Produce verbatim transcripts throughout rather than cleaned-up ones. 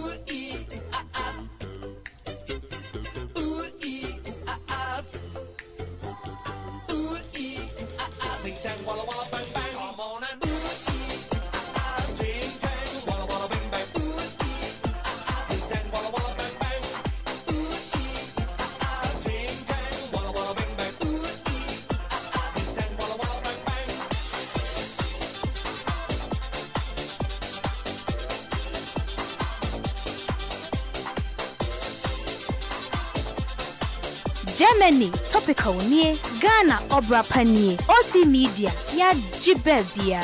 Germany, topical near Ghana, Obra Panier, O T Media, ya Jibebia.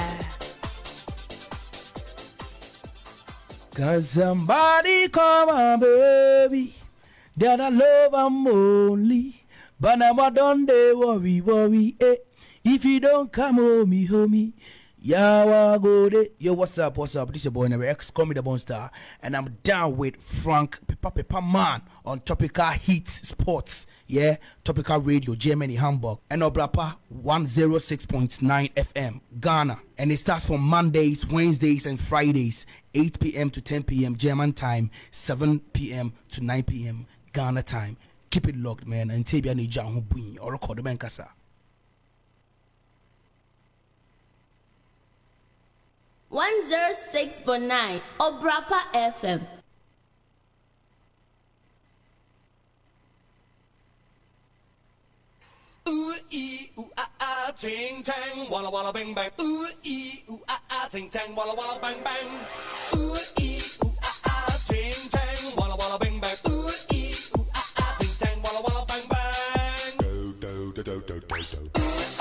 Can somebody come on, baby? That I love I'm only, but now I don't they worry, worry, eh? If you don't come home, me, homie. Yeah, go there. Yo, what's up? What's up? This is your boy Never X, call me the Bone Star, and I'm down with Frank Peppa Peppa Man on Topical Heat Sports. Yeah, Topical Radio, Germany, Hamburg, and Obrapa one oh six point nine F M, Ghana. And it starts from Mondays, Wednesdays, and Fridays, eight p m to ten p m German time, seven p m to nine p m Ghana time. Keep it locked, man. And tell you, I need John Hubin or record the Bankasa. one oh six point nine Obrapa F M. Ooh ee ooh ah ah, ting tang, walla walla bang bang. Ooh ee ooh ah ah, ting tang, walla walla bang bang. Ooh ee ooh ah ah, ting tang, walla walla bang bang. Ooh ee ooh ah ah, ting tang, walla walla bang bang. Do do do do do do do.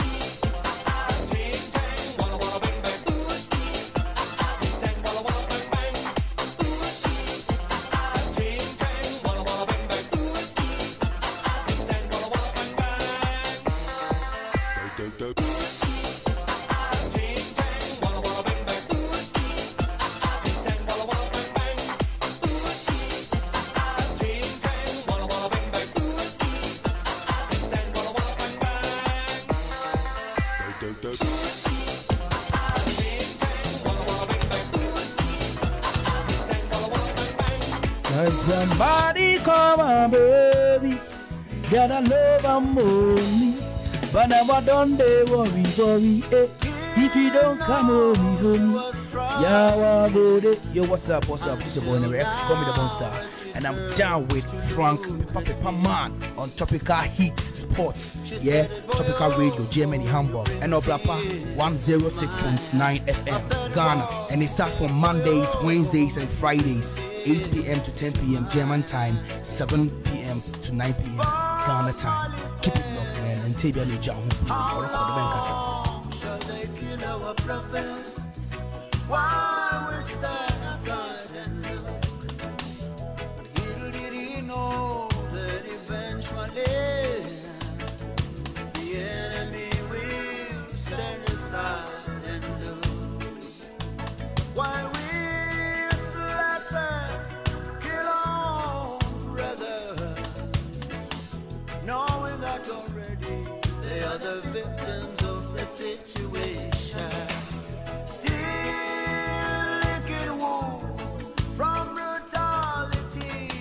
Somebody come on, baby. That I love I'm only, but now I don't they worry, worry, eh? If you don't come home, home, yeah, I go there. Yo, what's up, what's up? This is your boy Never X, call me the Bone Star, and I'm down with Frank Peppa Peppa Man on Topical Heat Sports. Yeah, Topical Radio, Germany, Hamburg, and Obrapa one oh six point nine F M, Ghana. And it starts from Mondays, Wednesdays, and Fridays, eight p m to ten p m German time, seven p m to nine p m Ghana time. Keep it locked, man. And tell you, John or record the Bankasa. Shall they kill our prophets? Why we stand aside and look? But little did he know that eventually the enemy will stand aside and look. While we slap and kill our brothers, knowing that already they are the victims of the situation. Still licking wounds from brutality.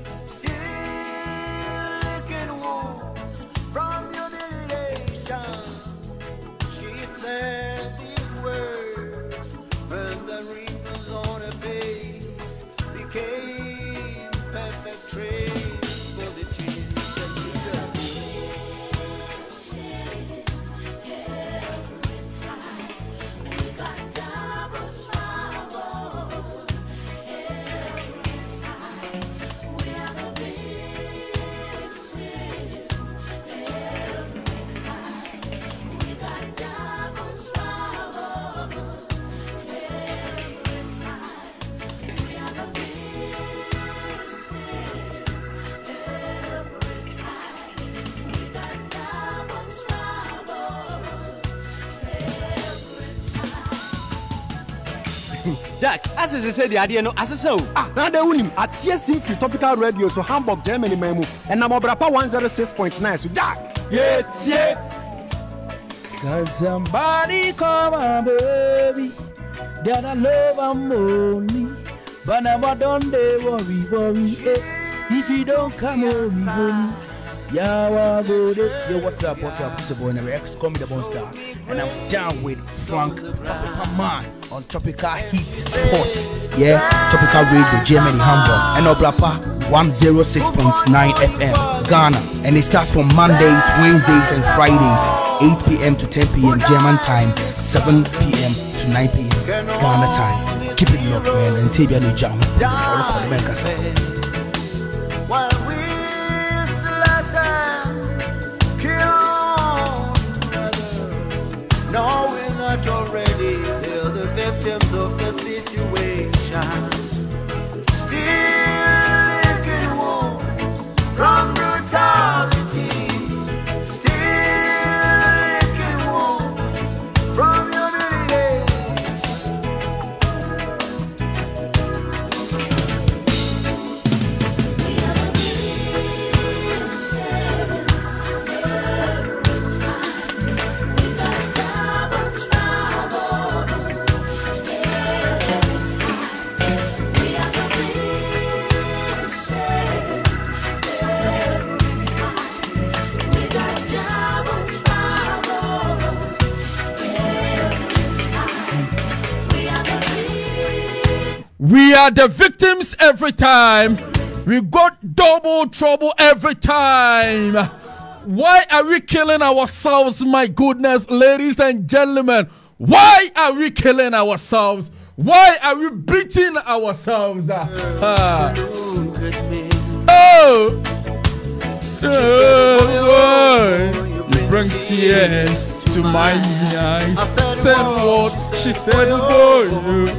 Still licking wounds from humiliation. She said these words, and the wrinkles on her face became perfect trace for the tears that she said. Jack, as I said, the idea no as so. Ah, now the unim at T S M Topical Radio, so Hamburg, Germany, memu, and I'm Obrapa one oh six point nine. So Jack, yes, yes. Can somebody come on, baby? That I love I'm only, but now I don't they worry, worry. Eh. If you don't come home, home. Yeah, go there. Yo, what's up? What's up? It's your boy Nerex, call me the Monster, and I'm down with Frank Man on Tropical Heat Sports. Yeah, Tropical Radio, Germany, Hamburg, and Obrapa one oh six point nine F M, Ghana, and it starts from Mondays, Wednesdays, and Fridays, eight p m to ten p m German time, seven p m to nine p m Ghana time. Keep it locked, man, and take your jam. While we knowing that already they're the victims of the situation, still licking wounds from brutality, still licking wounds from We are the victims every time. We got double trouble every time. Why are we killing ourselves, my goodness, ladies and gentlemen? Why are we killing ourselves? Why are we beating ourselves? Uh, oh, oh, you bring tears to my eyes. Said what she said for you.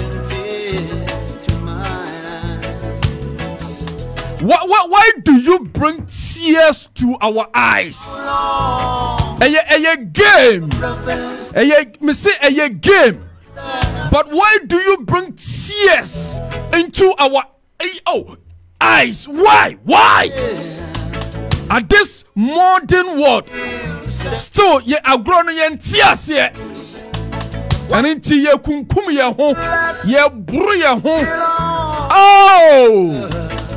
Why, why, why do you bring tears to our eyes? A, a, a game. A, me say a game. But why do you bring tears into our oh, eyes? Why? Why? At this modern world, still ye are growing in tears here. And into ye kunkum ye home, ye bru ye home. Oh!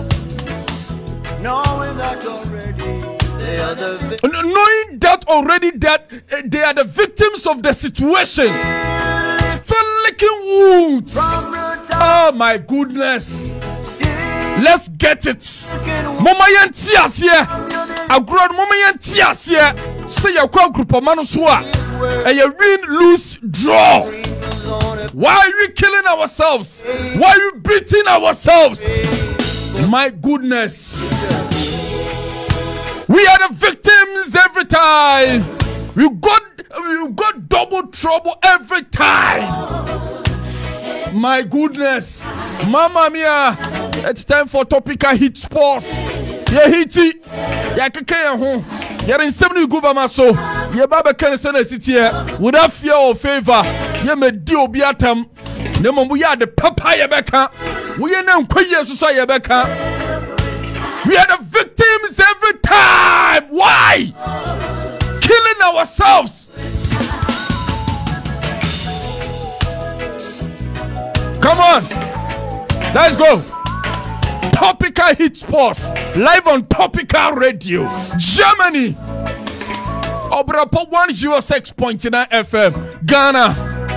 Knowing that already they are the vi- knowing that already that uh, they are the victims of the situation, still licking wounds. Oh my goodness, let's get it. Mama yan tears here. I grow mama yan tears here. Say your group of manusua and you win, lose, draw. Why are we killing ourselves? Why are we beating ourselves? My goodness, we are the victims every time. We got we got double trouble every time. My goodness, Mamma Mia! It's time for Topical Heat Sports. Yeah, Heaty. Yeah, keke home. You're in seventy good by my soul. Yeah, Baba can send a city here without fear or favor. Yeah, me deal be at them. No, we are the papaya beka. We are now queer society beka. We are the victims every time. Why? Killing ourselves. Come on. Let's go. Topical Heat Sports. Live on Topical Radio. Germany. Obrapa one oh six point nine F M. Ghana.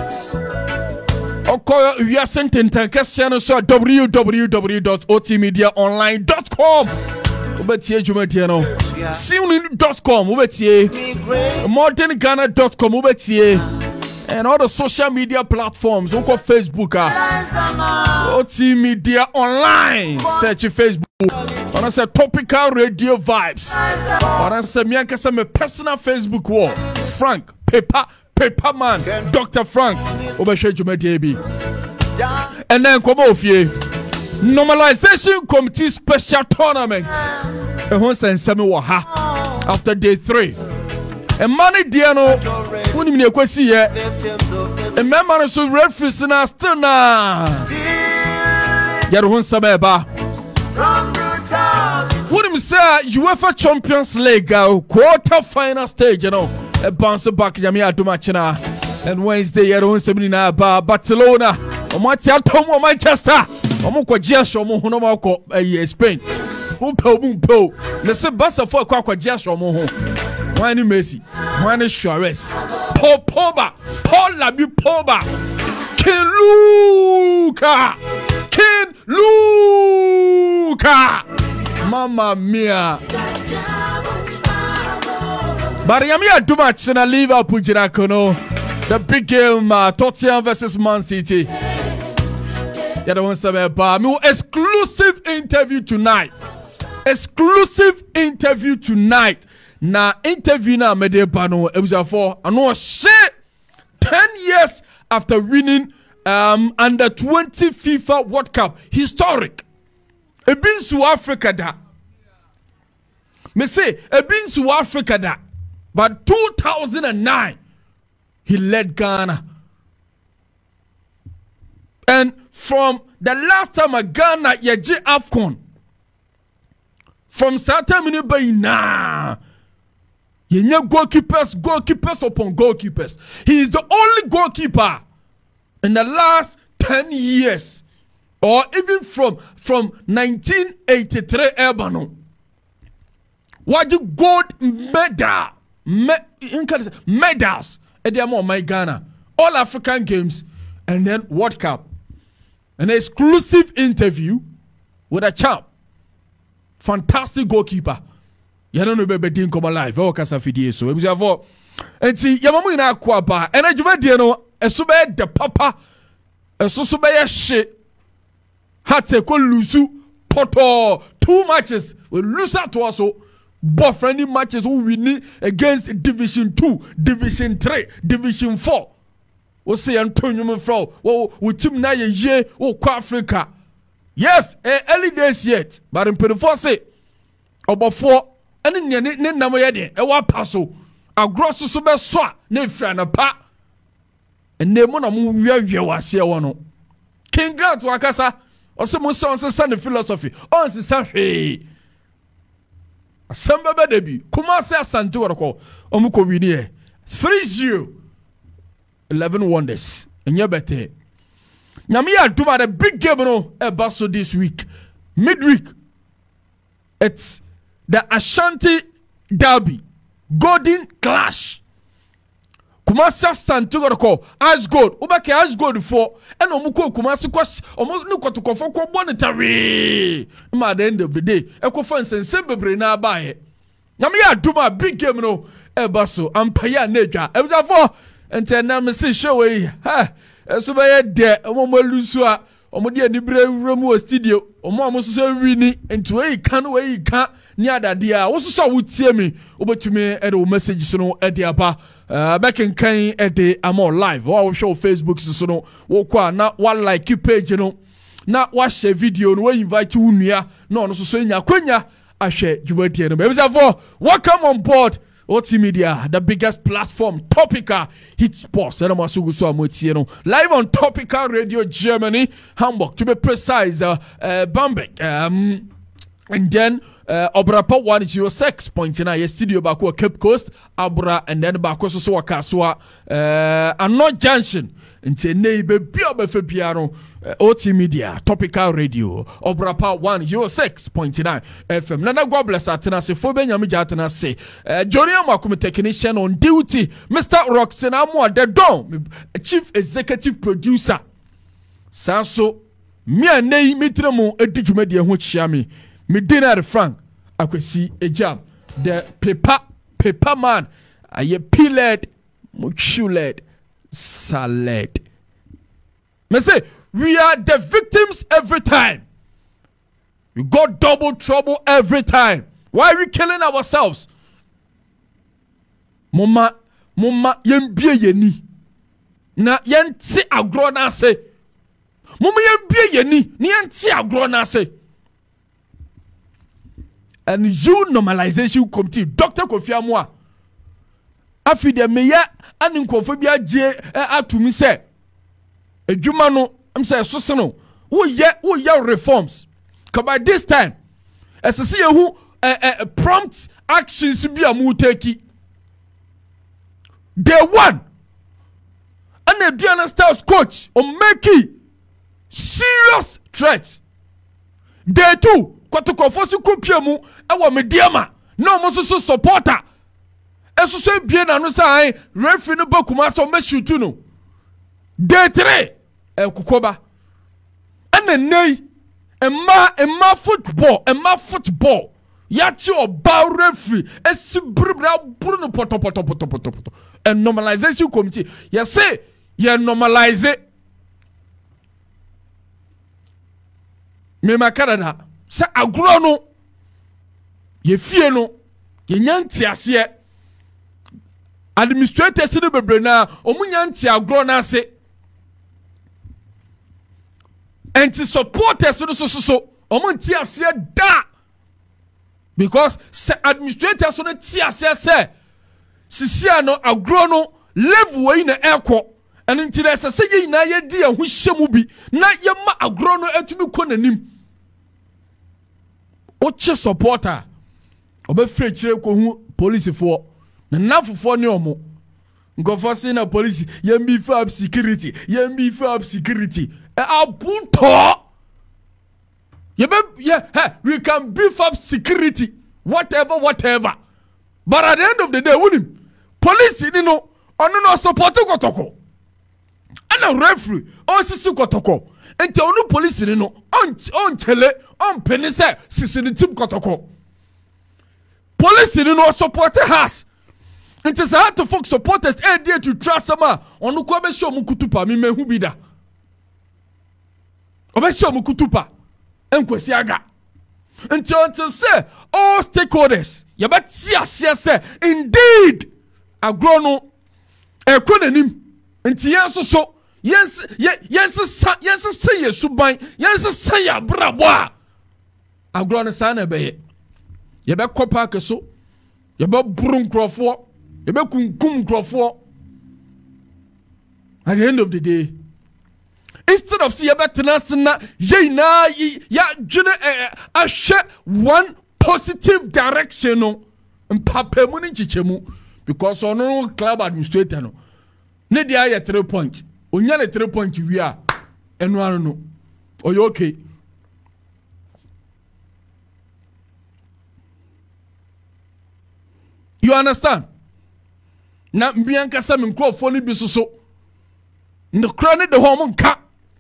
Okoyo we are sent in question so w w w dot o t media online dot com. Ubetie jumetie no. Tunin dot com ubetie. modern ghana dot com ubetie. And all the social media platforms. Oko Facebook ah. O T Media Online. Search Facebook. When I say Topical Radio Vibes. When I say me anka say my personal Facebook wall. Frank Paper Paper Man, Doctor Frank, Obeshe Jumedi Ebi. And then come off ye. Normalization Committee Special Tournament. And once and seven waha after day three. And money Diano, when you kwesi ye. And member so referees na still na. Yet one sabeba. What him say UEFA Champions League quarter final stage, you know. A bounce back Yamia Dumachina and Wednesday at one seventy nine bar Barcelona or Manchester. Omo kwa jiasho omo ho no mako eh Spain. Who pe omo pe. Na se Barca for kwa kwa jiasho omo ho. Wani Messi, wani Suarez. Paul Pogba, Paul Labi Pogba. King Luka. King Luka. Mamma mia. But Yamia Dumach in a Liverpool Jirakono. The big game, uh, Tottenham versus Man City. Yeah, the one seven bar. Me exclusive interview tonight. Exclusive interview tonight. Na interview na me de bano. It was for I know shit. Ten years after winning um under twenty FIFA World Cup, historic. E been to Africa da. Me say e been to Africa da. But two thousand nine. He led Ghana. And from the last time a Ghana yeji AFCON, from certain minute by now, yenye goalkeepers, goalkeepers upon goalkeepers. He is the only goalkeeper in the last ten years, or even from from nineteen eighty-three Ebano. What you gold medal, me, medals. My Ghana, all African games, and then World Cup. An exclusive interview with a champ, fantastic goalkeeper. You don't know baby didn't come alive. Oh, kasa fidie so. Ebusi afọ. Enti yamamu ina akwa ba. Ena juma die no esube de papa. Esusu be ye shit. Hate ko lusu poto two matches. We lose that to also. But friendly matches who win against Division Two, Division Three, Division Four. We say Antonio Mufro. Oh, we team na ye ye. Oh, Africa. Yes, eh, early days yet. But in twenty-four say about four. And in ne ne namo yede. E wa paso. A gross so be so ne fra na pa. And ne mo na mo wi wi wase wono. King Grant wakasa. Ose mo so se sane philosophy. On se sa hwe. Samba debi Kumasi Asante warako omuko wini three zero eleven wonders enye bete nyame ya duma the big game no e baso this week midweek. It's the Ashanti Derby Golden Clash. Kumasi Asante warako Ash Gold ubake Ash Gold for and omuko Kumasi kwash omu ni kwatokofo kwa bonitary ma at the end of the day e ko fansen sembebre na abaye nyame ya duma big game no e baso ampaya nedwa e bisa for ente na me se show we ha eso be ye de omo malusu a omo de anibre wuramu studio omo amoso wini ente we kan we kan ni adade a wo so wotie me obetumi e de message no e de apa back in kan e de amo live wo show Facebook so no wo kwa na wa like page no na wa share video no we invite you nua no no so so nya kwanya ahwe dwumatie no be for welcome on board O T Media, the biggest platform, Topical Hit Sports. And I'm also live on Topical Radio Germany, Hamburg, to be precise, uh, uh, Bamberg. Um, and then uh, Obrapa one oh six point nine, studio back Cape Coast, Abra, and then back also so Kaswa, uh, and not Junction. Nti neighbor biobe fe piano O T Media Topical Radio Obrapa one oh six point nine F M. Nana God bless atena se fo benya meja atena se Johnny Amakum technician on duty Mister Roxen Amwa the Don Chief Executive Producer Sanso me anei mitremu edijuma de ho chia me me dinner Frank akwesi ejam the paper paper man aye piled muchuled salad. Me say we are the victims every time. We got double trouble every time. Why are we killing ourselves? Mama, mama, yembie yeni. Na yenti agro na se. Mama yembie yeni. Ni yenti agro na se. And you normalization committee, Doctor Kofi Amwa. Afi de meya ani nkofo bi agye atumi se adwuma no am say so se no wo ye wo ye reforms ka by this time esese ye hu prompt actions bi amu take day one and the Diana Stars coach o make serious threat. Day two, Kotoko Fosu Kupiemu, Ewa Mediama, no Mosusu supporter. Esu se bien anusa, referee no Bokuma so me shoot no. Day three, El Kukoba. And then nay, Emma, Emma football, Emma football. Yachi or bow referee, Esi Brubra Bruno Poto Poto Poto Poto Poto. And normalization committee, you say, you normalize it. Me ma Canada, sa agro no, ye fie no, ye nyanti ase. Administrator se de bebre na, omu nyanti agro na ase. Enti supporters so so so, omu nti ase da. Because se administrator so ne ti ase se, sisia no agro no level we na ekọ. Eni nti na se se ye na ye di ehun hyemu bi, na ye ma agro no etumi kọ nanim. Oche supporter obe fe chire ko hu police for na nafu for ne omo ngofo se na police yem bi fa security yem bi fa security e abuto ye be yeah hey, we can beef up security whatever whatever but at the end of the day wunim police ni no ono no support kotoko ana referee o sisi kotoko enti onu police ni no on on tele on penise sisi ni team kotoko police ni no support has enti say to folk supporters e dey to trust sama onu ko be show mu kutupa mi mehu bi da obe show mu kutupa enkwesi aga enti until say all stakeholders ye bet sia sia say indeed agro no e ko nanim enti yen so so yes yes yes yes say suban yes say abrabo a agro no sa na be ye be kopa keso ye be brun krofo ye be kunkum krofo at the end of the day instead of see ye be tenasna ye na ya dwene a hwe one positive direction no mpapemu ni chichemu because ono club administrator no ne dia ye three point onya le three point wi a eno anu no oyo okay you understand na mbianka sa menkrofo ni bi soso ne kra ne de ho mo nka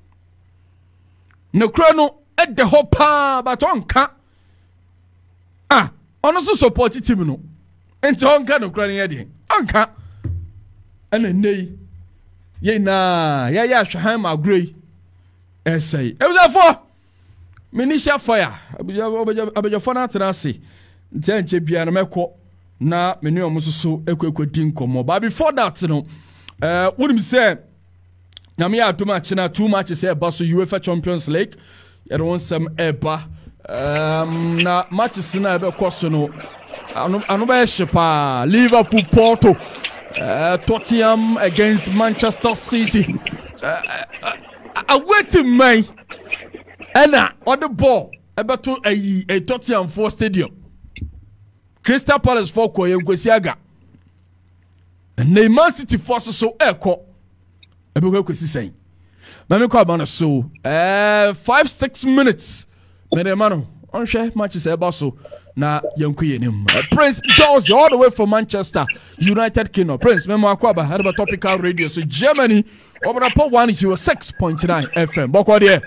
ne kra no e de ho pa but on ka ah ono so support team no enti on ka no kra ne ye de anka ene nei ye na ya ya hwan ma grey essay e was for minisha fire abuja abuja fona trance ntenche bia na meko na menu omususu ekwekodi nkomo but before that no eh would say na me atuma china too much say baso UEFA Champions League there won some eba um na matches na ebe koso no anu anu ba shepa Liverpool Porto Uh, Tottenham against Manchester City. Uh, uh, uh, waiting me. Ena on the ball. About to a, a Tottenham four stadium. Crystal Palace for Koye Kwesiaga. And Man City forces so echo. Ebuko Kwesi saying. Mami kwa bana so. Uh, five six minutes. Mede mano. On share matches about so. Na yanku yenim Prince does all the way from Manchester United Kingdom. Prince memo akwaba had about Topical Radio so Germany over upon one zero six point nine F M boko there.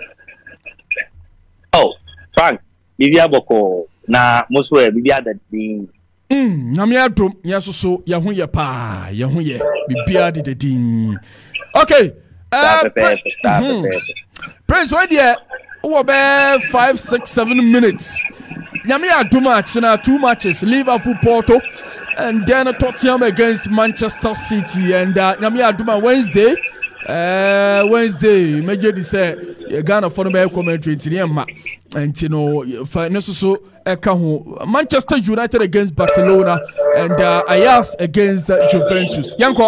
Oh Frank bibia boko na moswe bibia that being mm na me adom yeso so ye ho ye pa ye ho ye bibia de de din okay uh, Prince why there over five six seven minutes Yamia too much now two matches Liverpool Porto and then Tottenham against Manchester City and uh, Yamia Duma Wednesday uh Wednesday major say Ghana for the commentary and you know so Manchester United against Barcelona and uh, Ajax against uh, Juventus. Yanko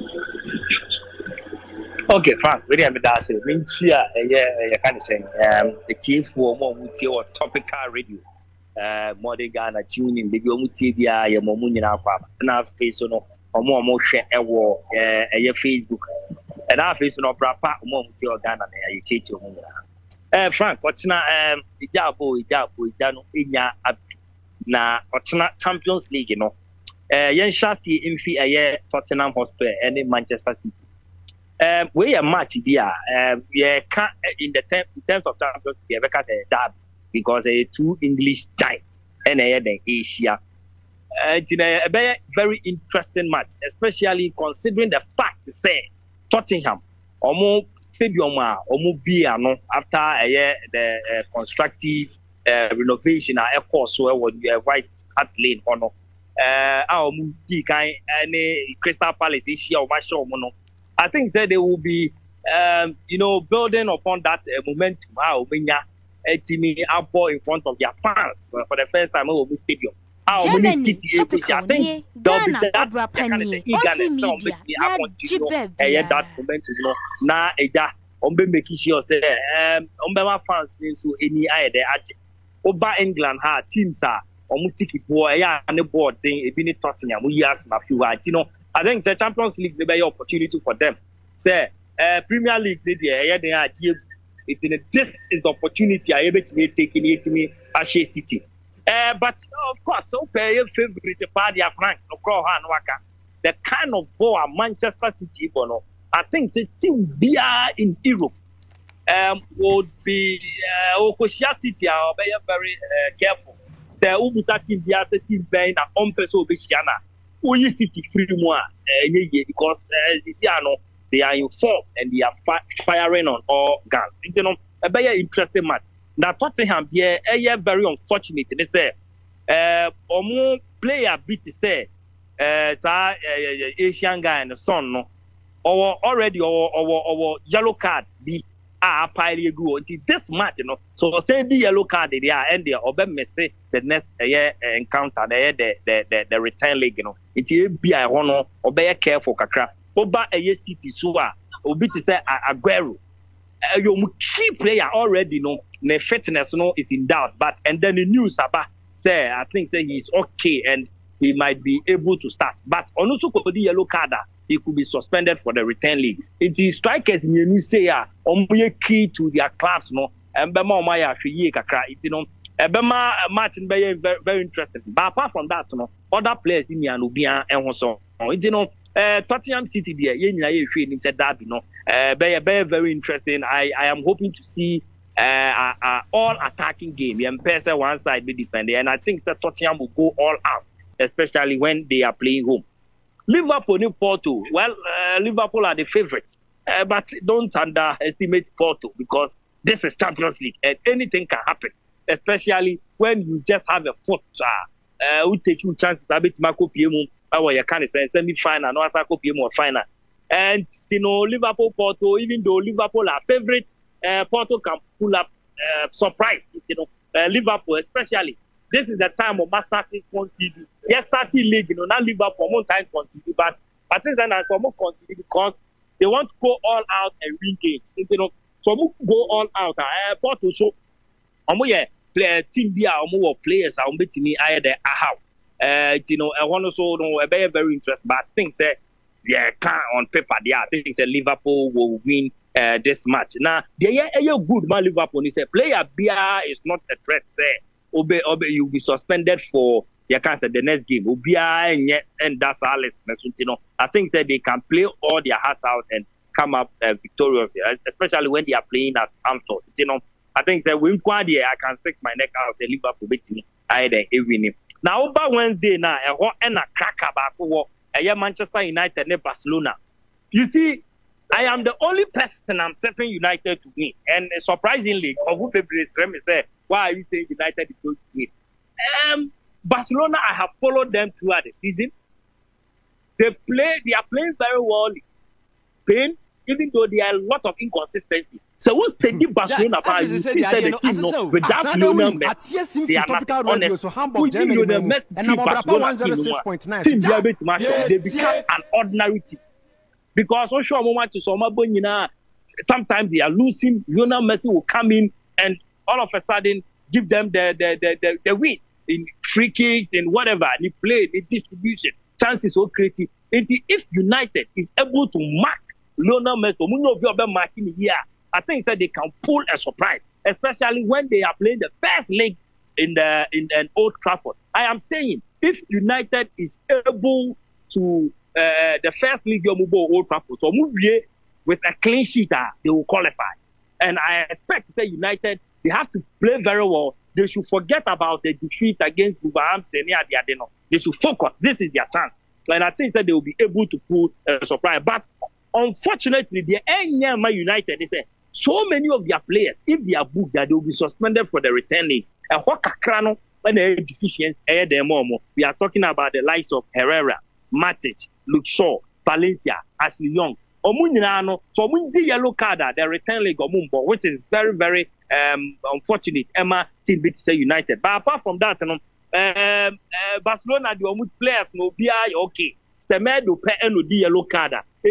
okay Frank really am that say mean chia eh kind of saying um the T F for more mutie or Topical Radio uh modern Ghana tuning baby omu tie bia ye momu nyina kwa na face no omo omo hwe ewo eh Facebook And I face no proper mom to your Ghana and you teach your home. Eh, Frank, what's na um Ijabo, Ijabo, Ijano, Inya, na Otana Champions League, you know. Eh, Yen Shasti in fee a year Tottenham Hotspur and in Manchester City. Um, we a match here. Um, yeah, can in the term, in terms of Champions League, because a derby, because a two English giants and a then Asia. Uh, it's a very, very interesting match, especially considering the fact say Tottenham, almost stadium, almost be no after a year the uh, constructive uh, renovation. Of course, so when you White Hart Lane or no, uh, our movie kind any Crystal Palace issue or match or no. I think that they will be, um, you know, building upon that uh, momentum. How when you a team up in front of their fans uh, for the first time over the stadium. Germany, topical, Ghana, Obra Penny, multimedia, yeah, that momentum, you know. Now, eja, ombe making sure say, um, ombe ma fans so any eye there. Oba England ha teams are omutiki boy, yeah, and the board thing. It been Tottenham, we ask na few words, you know. I think the Champions League may be an opportunity for them. Say, uh, Premier League, they yeah, they are. This is the opportunity I able to be taking it to me Ashe City. Uh, but of course, so pay your favorite party of Frank, no crow hand waka. The kind of ball Manchester City, bono. I think the team we are in Europe um would be uh Okoshia City are very uh, careful. Say Ubusa team we are the team playing at Ompeso Bishiana. Uyi City free more uh, because uh, this year no they are in form and they are fi firing on all guns. You know, a very interesting match. Now Tottenham here, yeah, very unfortunate. They say, uh, omo player beat say, uh, Asian guy and the son no, or already or or or yellow card be ah pile go until this match, you know. So say the yellow card they are and they obe miss the next uh, yeah, encounter the the the the return leg, you know. It be I want to be careful kakra. Oba a City so a obi to say Aguero. Uh, your key player already know the fitness no is in doubt, but and then the news about say I think that he's okay and he might be able to start. But on also could the yellow card, he could be suspended for the return league. It is strikers you say ah on key to their clubs no and Bema Maya Fiye Kakra, you know. Bema Martin Bay very very interesting. But apart from that, no other players in Yanubia and so on. You know. Uh, Tottenham City there, you said that, you know, uh, very, very, very interesting. I, I am hoping to see uh, a, a all attacking game. Yeah, Mpesa one side be defending, and I think that Tottenham will go all out, especially when they are playing home. Liverpool in Porto. Well, uh, Liverpool are the favourites, uh, but don't underestimate Porto because this is Champions League and anything can happen, especially when you just have a foot. Uh, who take you chances a bit Marco Piemo. Our you can say semi-final, no Atako more final. And you know, Liverpool Porto, even though Liverpool are favorite, uh, Porto can pull up uh, surprise. You know, uh, Liverpool especially. This is the time of starting continue. Yes, starting league, you know, not Liverpool more time continue, but I think that some more continue because they want to go all out and win games. You know, some go all out. Uh, Porto so, um, yeah, play team be our more players. I'm betting me I the how. Uh, you know, I want to so know a very very interesting. But I think say yeah, can on paper, yeah, I think say Liverpool will win uh, this match. Now, they are a good man. Liverpool is a player. Bia is not a threat there. Obe, Obe, you'll be suspended for you can't say the next game. Obia and yet and that's all. You know, I think that they can play all their hearts out and come up uh, victorious, especially when they are playing at Anfield. You know, I think that win quaddy, I can stick my neck out the Liverpool beating either winning. Now, over Wednesday now, a hot and a cracker back for a Manchester United and Barcelona. You see, I am the only person I'm taking United to win. And uh, surprisingly, of who people is there, why are you saying United is going to win? Um, Barcelona, I have followed them throughout the season. They play, they are playing very well. Spain, even though there are a lot of inconsistency. So who's taking Barcelona by you said the team no, without Lionel Messi? They are not honest. Who give you the Messi team Barcelona team they become an ordinary team. Because what sure moment to some sometimes they are losing. Lionel Messi will come in and all of a sudden give them the the the, the, the win in free kicks and whatever. They play, the distribution, chances so creative. And if United is able to mark Lionel Messi, Omunyo Biobe marking here. I think that they can pull a surprise, especially when they are playing the first leg in the in, in Old Trafford. I am saying if United is able to uh, the first league of Old Trafford, so with a clean sheet, they will qualify. And I expect that United, they have to play very well. They should forget about the defeat against Wolverhampton. They should focus. This is their chance. And I think that they will be able to pull a surprise. But unfortunately, the Enyama United, they say, so many of their players, if they are booked, that they will be suspended for the returning. And what Kakrano, when they deficient, we are talking about the likes of Herrera, Matic, Luke Shaw, Valencia, Ashley Young. Omunyano, so we the yellow card, the return leg of Mumbo, which is very, very um, unfortunate. Emma team beat United. But apart from that, you know, um, uh, Barcelona, the Omut players, no, be okay. Semedo pe eno di yellow card.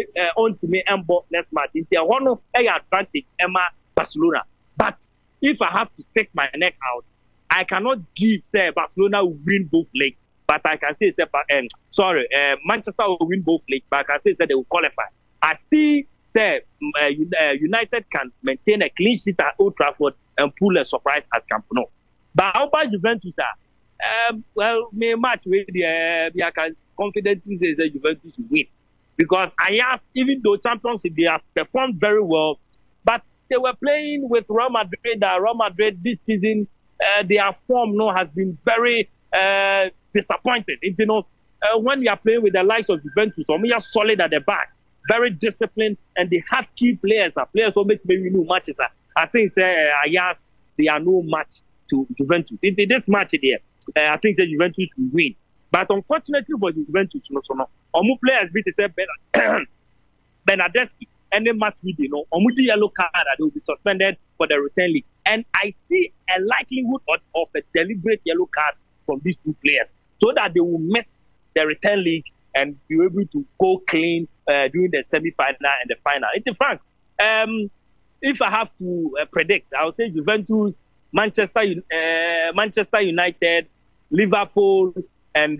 On to me, Embo next match. It's a one of a advantage, Emma Barcelona. But if I have to stick my neck out, I cannot give say Barcelona will win both legs. But I can say, um, sorry, uh, Manchester will win both legs. But I can say that they will qualify. I see say uh, United can maintain a clean sheet at Old Trafford and pull a surprise at Camp Nou. But how about Juventus? Um, well, may match with the uh, I can confidently say that Juventus will win because I have, even though champions they have performed very well, but they were playing with Real Madrid. Uh, Real Madrid this season, uh, their form no has been very uh, disappointing. You know, uh, when you are playing with the likes of Juventus, or me are solid at the back. Very disciplined, and they have key players. Uh, players who make maybe new matches. Uh. I think uh, Ayas, they are no match to Juventus. In this match there, uh, I think that Juventus will win. But unfortunately for Juventus, no, so no. Omu players beat the Bernardeschi, and then match with you know, Omu the yellow card, they will be suspended for the return league. And I see a likelihood of, of a deliberate yellow card from these two players, so that they will miss the return league and be able to go clean uh, during the semi-final and the final. It's frank. Um, if I have to uh, predict, I would say Juventus, Manchester, uh, Manchester United, Liverpool, and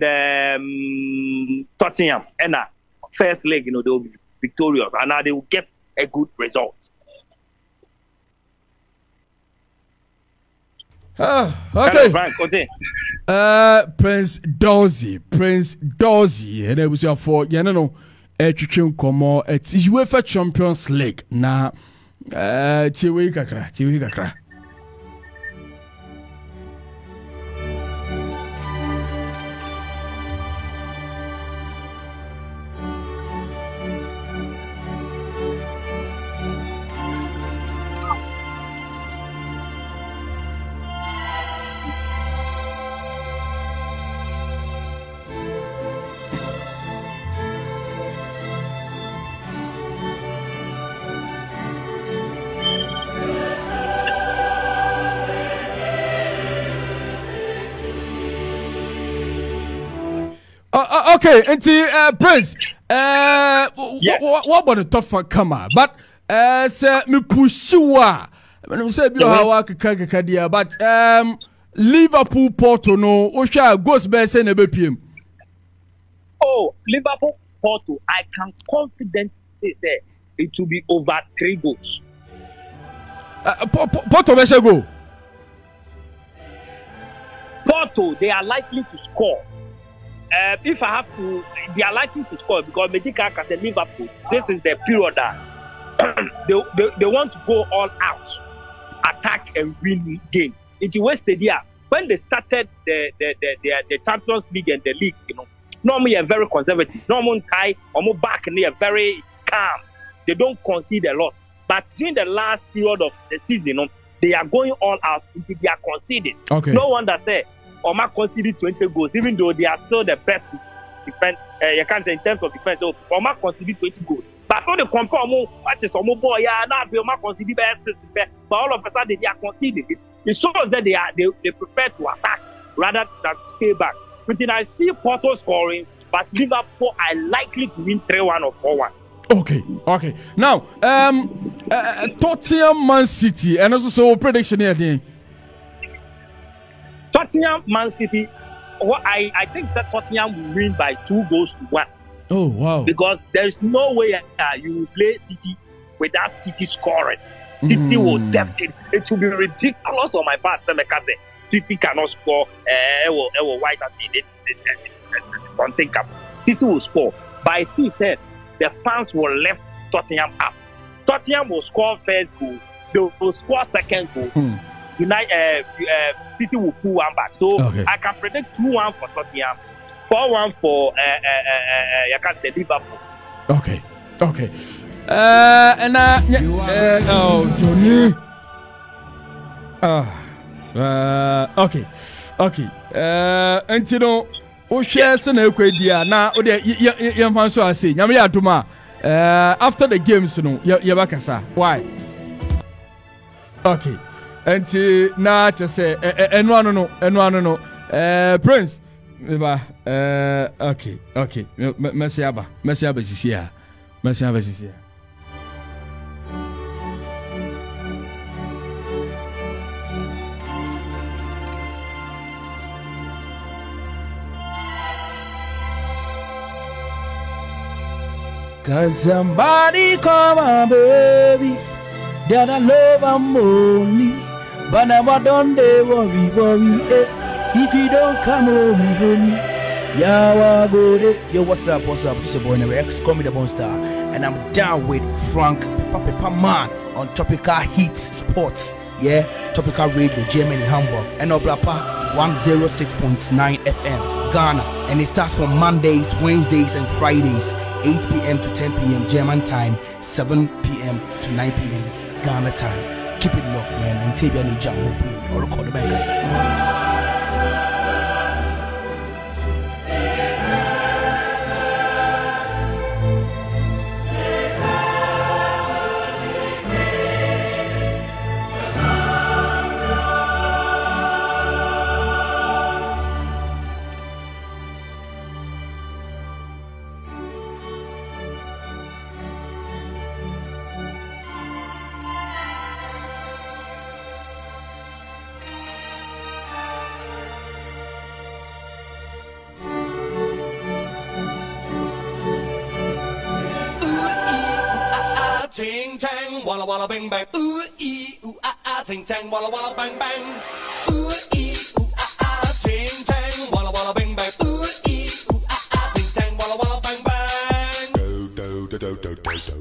um, Tottenham. And uh, first leg, you know, they will be victorious, and uh, they will get a good result. Ah, okay. Hello, Frank, okay. Uh, Prince Dorsey, Prince Dorsey, and it was your for you know, a chicken como it's UEFA Champions League. Na, uh, Tiwi Kakra, Tiwi Kakra. Uh, okay, and uh, Prince, uh, yeah. what, what about the tough one come on? But, uh, sir, me push you. I mean, say, but, um, Liverpool Porto, no, Osha goes best in a B P M. Oh, Liverpool Porto, I can confidently say that it will be over three goals. Uh, Porto, where shall go? Porto, they are likely to score. Uh, if I have to, they are likely to score because Medica can say Liverpool. This is the period that they, they, they want to go all out, attack and win game. Into West Stadium, when they started the the, the the the Champions League and the league, you know, normally they are very conservative. Normally, high, almost back, and they are very calm. They don't concede a lot. But during the last period of the season, you know, they are going all out until they are conceding. Okay. No wonder say Oma conceded twenty goals, even though they are still the best defense. Uh, you can't say in terms of defense. So Oma conceded twenty goals. But when they compare Omo, what is Omo boy? Yeah, now they Oma conceded best, but all of a sudden they are conceding. It, it shows that they are they, they prefer to attack rather than stay back. But then I see Porto scoring, but Liverpool are likely to win three one or four one. Okay, okay. Now, um, uh, Tottenham, Man City, and also so prediction here. Tottenham, Man City. What I, I think that Tottenham will win by two goals to one. Oh wow! Because there is no way uh, you will play City without City scoring. City mm. will definitely. It will be ridiculous on my part. City cannot score. Uh, it will, it will white at it. Don't think up. City will score. But I see said the fans will lift Tottenham up. Tottenham will score first goal. They will score second goal. Mm. United, uh, uh, City will pull one back. So okay. I can predict two one for Tottenham, four one for uh, uh, uh, uh, I can say Liverpool. Okay, okay. Uh, and uh, uh oh, Johnny. Uh, uh, okay, okay. Uh, and you know, o share some equidea now. O de yam fan so I say. Nyame aduma. Uh, after the games, you know, yabakasa. Why? Okay. And na just say and one no and one no uh Prince uh okay okay merci aba merci aba sisi ya merci aba sisi ya Can somebody come on, baby, that I love I'm only. But now I don't they worry, worry, eh. If you don't come home, homie, yeah, go there. Yo, what's up, what's up? This is your boy Rex, call me the Bone Star, and I'm down with Frank Papa Papa Man on Tropical Heat Sports, yeah, Tropical Radio, Germany, Hamburg, and Obrapa one oh six point nine F M, Ghana, and it starts from Mondays, Wednesdays, and Fridays, eight p.m. to ten p.m. German time, seven p.m. to nine p.m. Ghana time. Keep it locked, man. And take any jam or record the bankers. Ting tang, walla walla bang bang. Ooh ee ooh ah ah. Ting tang, walla walla bang bang. Ooh ee ooh ah ah. Ting tang, walla walla bang bang. Ooh ee ooh ah ah. Ting tang, walla walla bang bang. Do do do do do do do.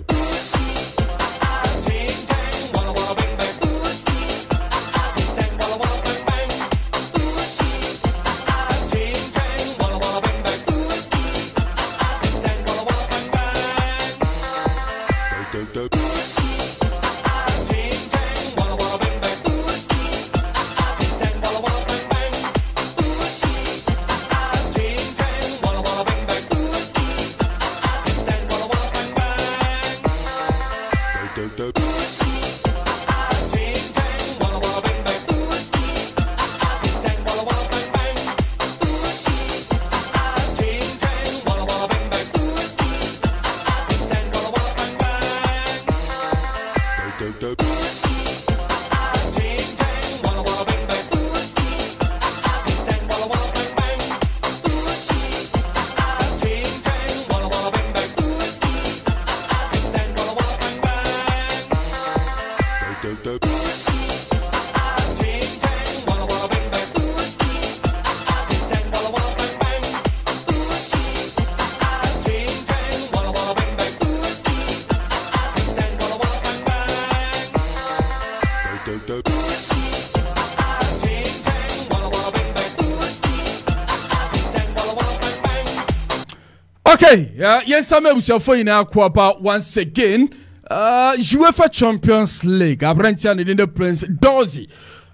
Okay, yeah, yes, I'm able to find out about once again. Uh, UEFA Champions League. I'm running in the Prince Dorsey.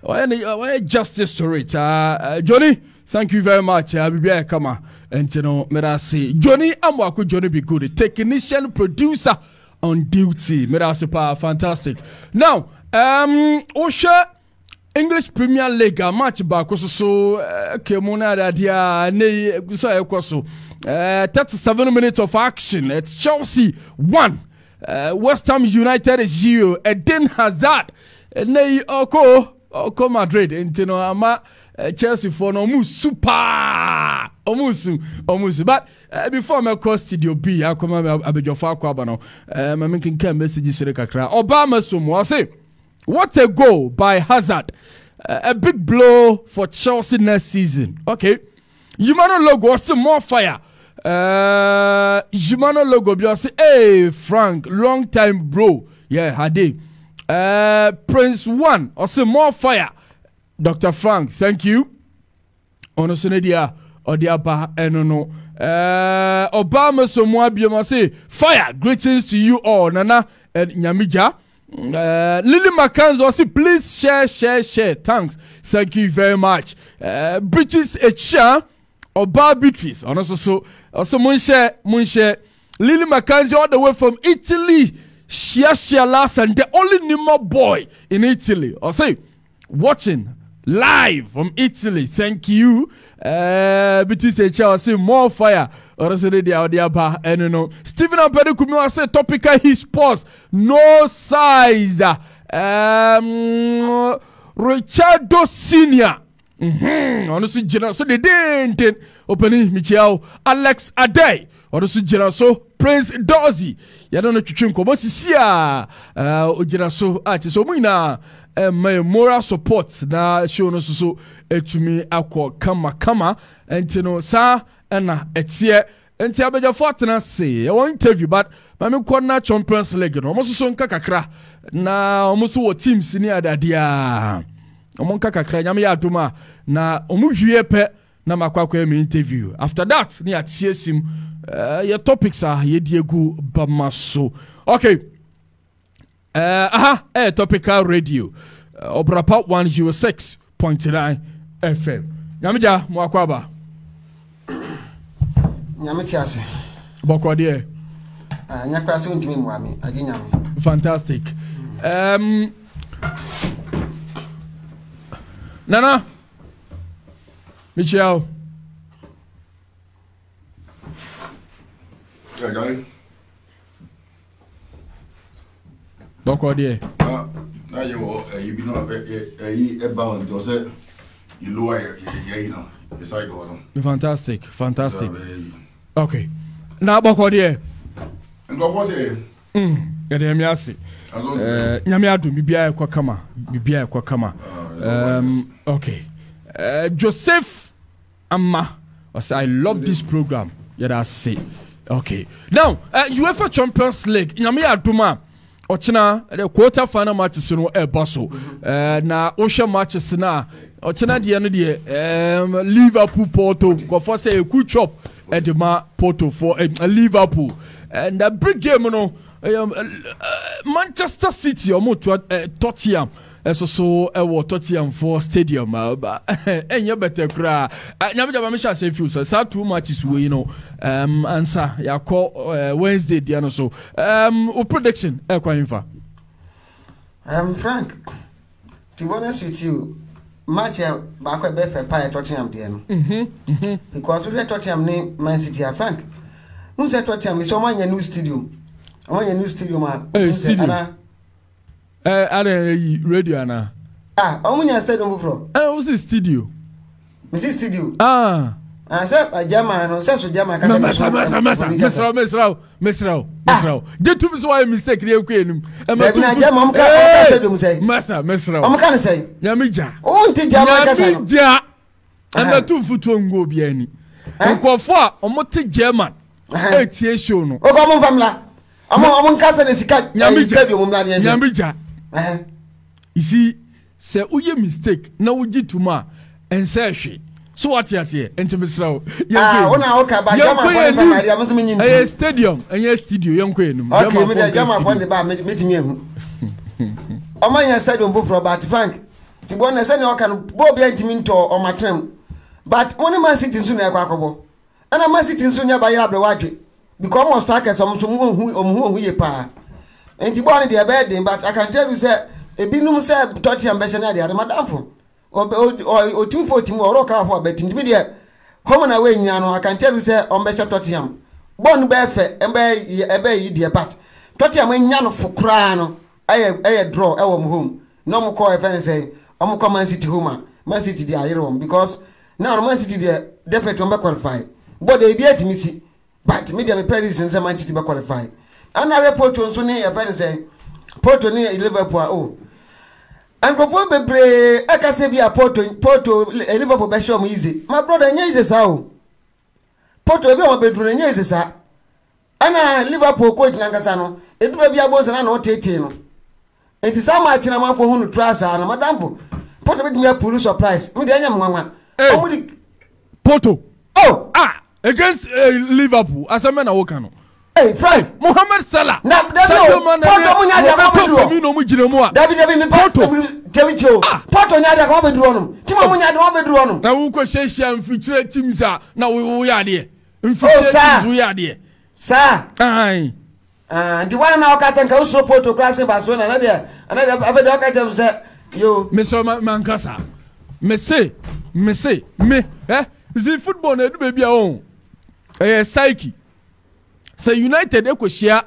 Why justice to it? Uh, uh, Johnny, thank you very much. I'll be back. Come on, and you know, may I say, Johnny, I'm working. Johnny, be good. Technician, producer on duty. May I say, fantastic. Now, um, Osha. English Premier League a match back so Kemona Radia ne so ekoso thirty-seven minutes of action. It's Chelsea one, uh, West Ham United zero. Eden Hazard ne oko oko Madrid intino ama uh, Chelsea for no mu super omusu omusu but uh, before me cross studio B I come abejofa akwa no uh, me kin kan message sire kakra Obama somo I say what a goal by Hazard, uh, a big blow for Chelsea next season. Okay, Humano logo say more fire. Uh, Humano logo be say hey Frank long time bro. Yeah, Hadi. Uh, Prince One or say more fire. Doctor Frank, thank you. Ono senedia odiaba enono. Uh, Obama so mo abia say fire. Greetings to you all, Nana and Nyamija. Uh, Lily McCann say please share, share, share. Thanks, thank you very much. Uh, British Echa Oba Beatrice. Also, so also mun share, mun share. Lily McCann all the way from Italy. Share, share last and the only Nemo boy in Italy. I say watching live from Italy. Thank you. Uh, British Echa say more fire. Or say they are there, and you know Stephen Abedekumi was say topical his post no size. Um, Richardo Senior. Mhm. Honestly, general so they didn't opening Michel Alex Adey. Honestly, general so Prince Dorsey. Ya don't know chichun ko bosi sia. Uh, general so ah so muina my moral support na show no so etumi akọ kama kama and you know sa na etie enti abeja fortuna say e won interview but mame corner Champions League no mo so nka kakra na omo so wo teams ni adadia omo nka kakra nyame ya adoma na omo hwie pe na makwakwa me interview after that ni atie sim uh, your topics are ye diegu bamaso okay uh, aha eh topical radio uh, Obrapa one oh six point nine F M nyame ja mo akwaba nyame tiase boko de ah nyakra so ntimi muami agi nyame fantastic um Nana Michel yeah Gary boko de ah na you you be no eh e bound to say you lower you know the side one fantastic fantastic okay na boko de ngo for say mm yede mi ase eh nyame adum bibia ekwa kama bibia ekwa kama um okay uh, Joseph Amma I love this program yeah I say okay now uh, UEFA Champions League nyame aduma ochina the quarter final matches no e boso uh, na ohwe matches na ochina de no de um, Liverpool Porto go for say a good chop at the ma Porto for uh, Liverpool and the big game no um, uh, Manchester City or uh, Tottenham eso so e wo Tottenham for stadium ba enye better kra nyame jaba me sha say few so sa two matches we you know um answer ya call uh, Wednesday dia no so um o prediction e kwa infa um Frank to be honest with you match ba kwa be fair pa Tottenham dia no mhm mhm because we Tottenham ni Man City ya Frank mun say Tottenham so man new stadium man new stadium ma ana eh ana radio ana ah omunya stadium bufro eh o si studio misi studio ah ah se ajama no se so jama ka se mesa mesa mesa mesra mesra mesra mesra je tu so why mistake re ku enum e ma tu jama am ka ka stadium say mesa mesra am ka say nyamija o nti jama ka say nyamija anda tu futu ngo bi ani nkofo a omote German e tie show no o ko mo famla am am ka say sika stadium mla ne nyamija eh you see say uye mistake na uji tuma ense hwe so what you say entimesrawo ah ona o ka ba jama for the Maria mo so menyin eh stadium eh studio yenko enum okay me dey jama for the ba metimi ehu o manya stadium bufro but Frank ti bo na say ne o kan bo bia ntimi nto o matrem but oni Man City nso na ekwa akobo ana Man City nso nya ba yira bre wadwe because mo strikers o so mo hu o mo hu ye pa enti bo ne dey be dey but I can tell you say ebinum say Tottenham be na dey madamfo o o team for team o ro ka for bet ndi dey come na we nya no I can tell you say on be Tottenham bon be fe e be e be yi dey but Tottenham nya no fokra no aye aye draw e wo home no mo call e fe say o mo come Man City home Man City dey ayere won because now Man City dey definitely won qualify but they be at me see but me dey me prediction say Man City be qualify and I report on so ne e fa say Porto ni Liverpool oh and propose bebre aka say bia Porto Porto Liverpool be show easy my brother nya easy sa o Porto be won bedru nya easy sa ana Liverpool coach na ngasa no edu be bia bonza na no tete no enti sa match na manfo hunu trasa na madamfo Porto be dia pull surprise me dey nya mwanwa o mu Porto oh ah against uh, Liverpool asema na woka no. Hey Frank Mohamed Salah na Sadio Mane Porto munya dia ko bedru mi no mu gire mu a David David me Porto Tewitio Porto nya dia ko bedru onum timo munya dia ko bedru onum na wo ko hyehyia mfitire teams a na wo ya de mfitire teams wo ya de sa ai ah ndi wana na okasa nka usro Porto class Barcelona na dia na dia abedo okasa se yo me so mankasa me say me say me eh zi football na edu baby a on eh psyche say United ekohia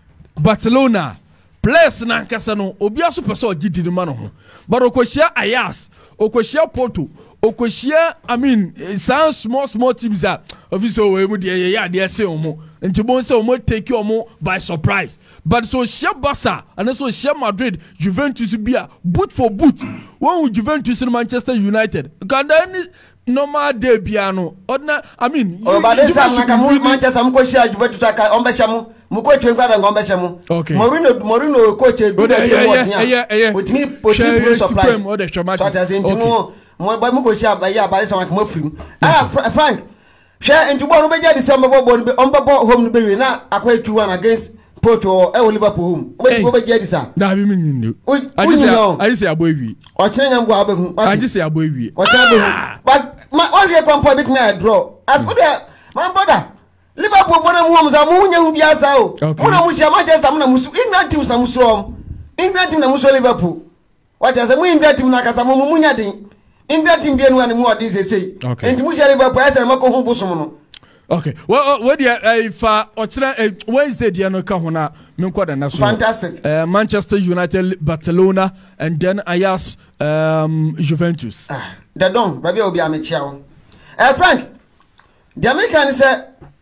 Barcelona players na nkasa no obi aso pese ogidi ni ma no ho but okohia Ajax okohia Porto okohia I mean some small small teams are obviously we mu de ya de say omo nti bon say omo take omo by surprise but so shia Barca and so shia Madrid Juventus bia boot for boot one Juventus in Manchester United can any normal day biano ordinary I mean oh but this time like Manchester am ko shia Juventus aka on be shamu mu ko twen kwada ngombe shamu Mourinho Mourinho coach e do dey work with me with me surprise so as in timo mo ba mu ko shia ba ya ba say am ko free ah Frank share into ball be jadi December ball be on be home no be na akwa two one against Porto e Liverpool home we go be jadi sa da bi mi ndu aji say aji say aboewi o kire nyam go abehu aji say aboewi o kire abehu but what you come point na draw as good my brother Liverpool for them home za mu nya hu bia sa o mu na mu shia Manchester mu na musu England teams na musu England team na musu Liverpool what you say mu England team na kasa mu mu nya den England team bia no ane mu odin say say enti mu shia Liverpool ese mako hu bosom no. Okay. Well, what the if uh, Wednesday the no ka hona me kwada na so. Fantastic. Uh, Manchester United, Barcelona, and then Ajax, um, Juventus. Ah, the don, baby obi amechia. Eh Frank, the American say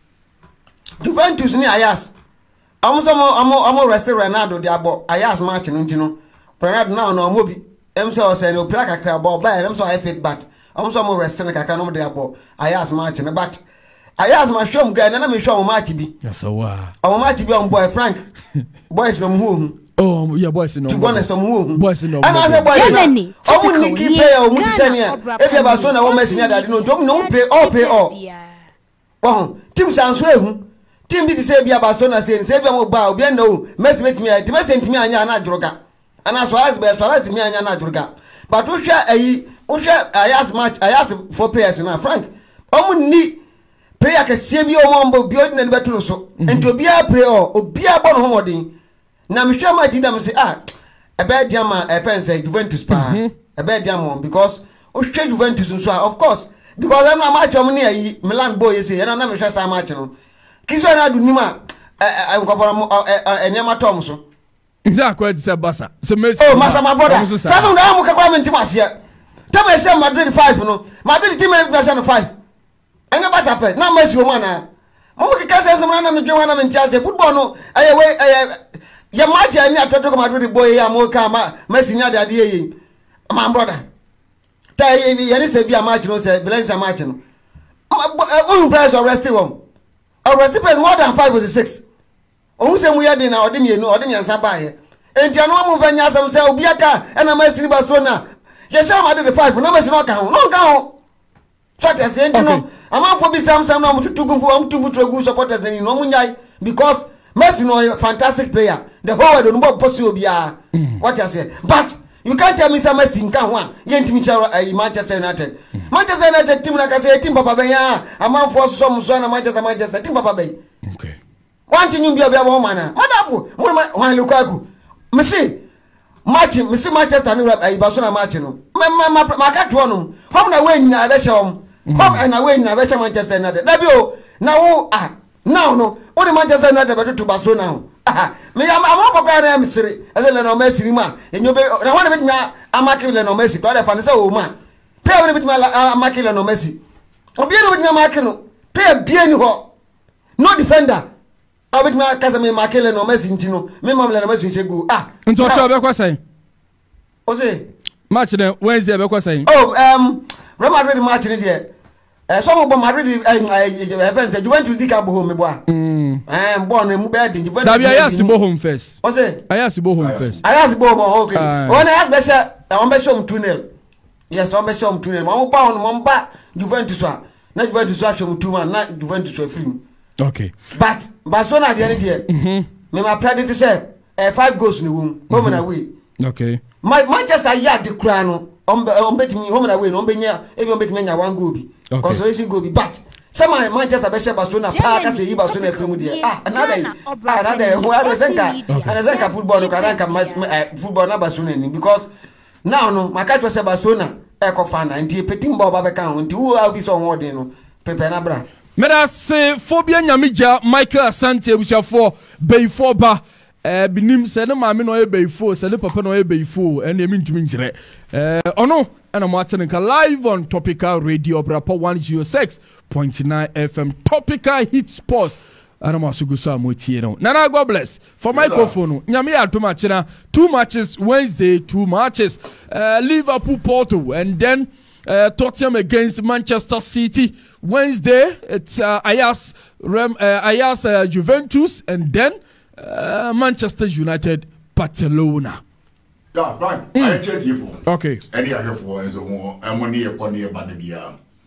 Juventus ni Ajax. Amo so amo amo rest Ronaldo the abo Ajax match nti no. Ronaldo now no mo bi. Em say o say no pra kakra ball buy em so I fit but amo so amo rest na kakra no the abo Ajax match na but Ajax ma show guy na na me show match bi. Yes wa. Our match bi on boy Frank. Boys from who? Oh, yeah, boys no. To be honest from who? Boys no. And I boys. Germany. Oh, we keep play o muti senia. E bia ba so na wo Messi na dade no. Tom no play all play all. Oh, team sanso ehu. Team bi ti say bia ba so na say say bia mo ba obi na o Messi metimi a. Messi sentimi anya na adroga. Ana so as be so as mi anya na adroga. But wo hwa ayi, wo hwa Ajax match, Ajax for players na Frank. Omo ni prayer ke sie bi o mo mbo bi odina ni beto no so enti obi a pray o obi a bo no homodin na me hwa ma ti dam say ah e be dia ma e pen say Juventus pa e be dia mo because o hwe Juventus nso of course because am na match o mo ni ayi Milan boy say na na me hwa sa match no kiso na du nima e nkofo mo enema tom so nja kwa say Barca so Messi oh masa ma brother sasa ndo am ka kwa menti masia tama say Madrid five no Madrid team na five anga basa pe na Messi wo mana mo mo kika sense mo na me dwen na me ntiase football no aye we aye ya match ani atoto ko Madrid boy ya mo ka ma Messi nya dade ye my brother ta ye bi yani se bi a match no se Valencia match no o price of rest won or rest price more than five or six o se mu ya de na ode mienu ode nyansa ba ye enti anu mo fa nya asem se obi aka e na Messi ni Barcelona ye sha Madrid five na Messi no ka ho no ka ho supporters enti no amafo bi sam sam no amututugu fo amututugu supporters ni no munyai because Messi no fantastic player the whole world no bo possible bia what you say but you can't tell me some Messi nka ho a ye ntimi cha Manchester United Manchester United team na ka say team papa ben ya amafo so so so na Manchester Manchester team papa ben okay one thing you bia bia bo mana madafo mo wan Lukaku Messi match Messi Manchester ni ai Barcelona match no ma ma ma ka to no hom na we nyina be shom come and away na be Manchester United da bi o na wo ah now no o the Manchester United be to Barcelona ah me am am papa na am sire e le no Messi ma enyo be na wona be na amake le no Messi to da fa ne se o ma Pay bit my Makila no Messi. Obia with my Makino. Pay bien ho. No defender. I with my Casame Makila no Messi intino. Me mamma Messi say go. Ah. Nto sha be kwasai. Ose. Match then Wednesday be kwasai. Oh, um Real Madrid match ni there. Eh some of Madrid events Juventus di ka bo home boa. Mm. Eh bo no mu be di Juventus. Dabi Ayas bo home first. Ose. Ayas bo home first. Ayas bo home okay. One Ayas be sha on be show two nil. Yes, on be show two nil. Mo ba on mo ba Juventus a. Na Juventus a show two man na Juventus a free. Okay. But Barcelona the end there. Mhm. Me my predict say eh five goals in the room. Home and away. Okay. My Manchester yard the crown no. On on bet me home and away no on be nya e be on bet me nya one goal bi. Consolation goal bi. But some Manchester be Barcelona park as e Barcelona free there. Ah, another another who are Zenka. And Zenka football no kan kan football na Barcelona ni because now no my catch was Barcelona e ko fan na nti peting ball ba be kan nti who have this on word no pepe na bra. Meda se phobia nyamija Michael Asante abushafo beifo ba eh binim se ne maame no e beifo se ne papa no e beifo ene emi ntumi ngire eh ono ena mo atenka live on Topical Radio Brapa one oh six point nine F M Topical Hit Sports ana mo asuguso amotie no nana God bless for microphone nyame ya to matchina two matches Wednesday two matches uh, Liverpool Porto and then uh, Tottenham against Manchester City. Wednesday, it's uh, Ayas, Rem, uh, Ayas uh, Juventus, and then uh, Manchester United, Barcelona. Yeah, right. Mm. I checked you for. Okay. Any I have for is a more. I'm on here, one year, but the beer.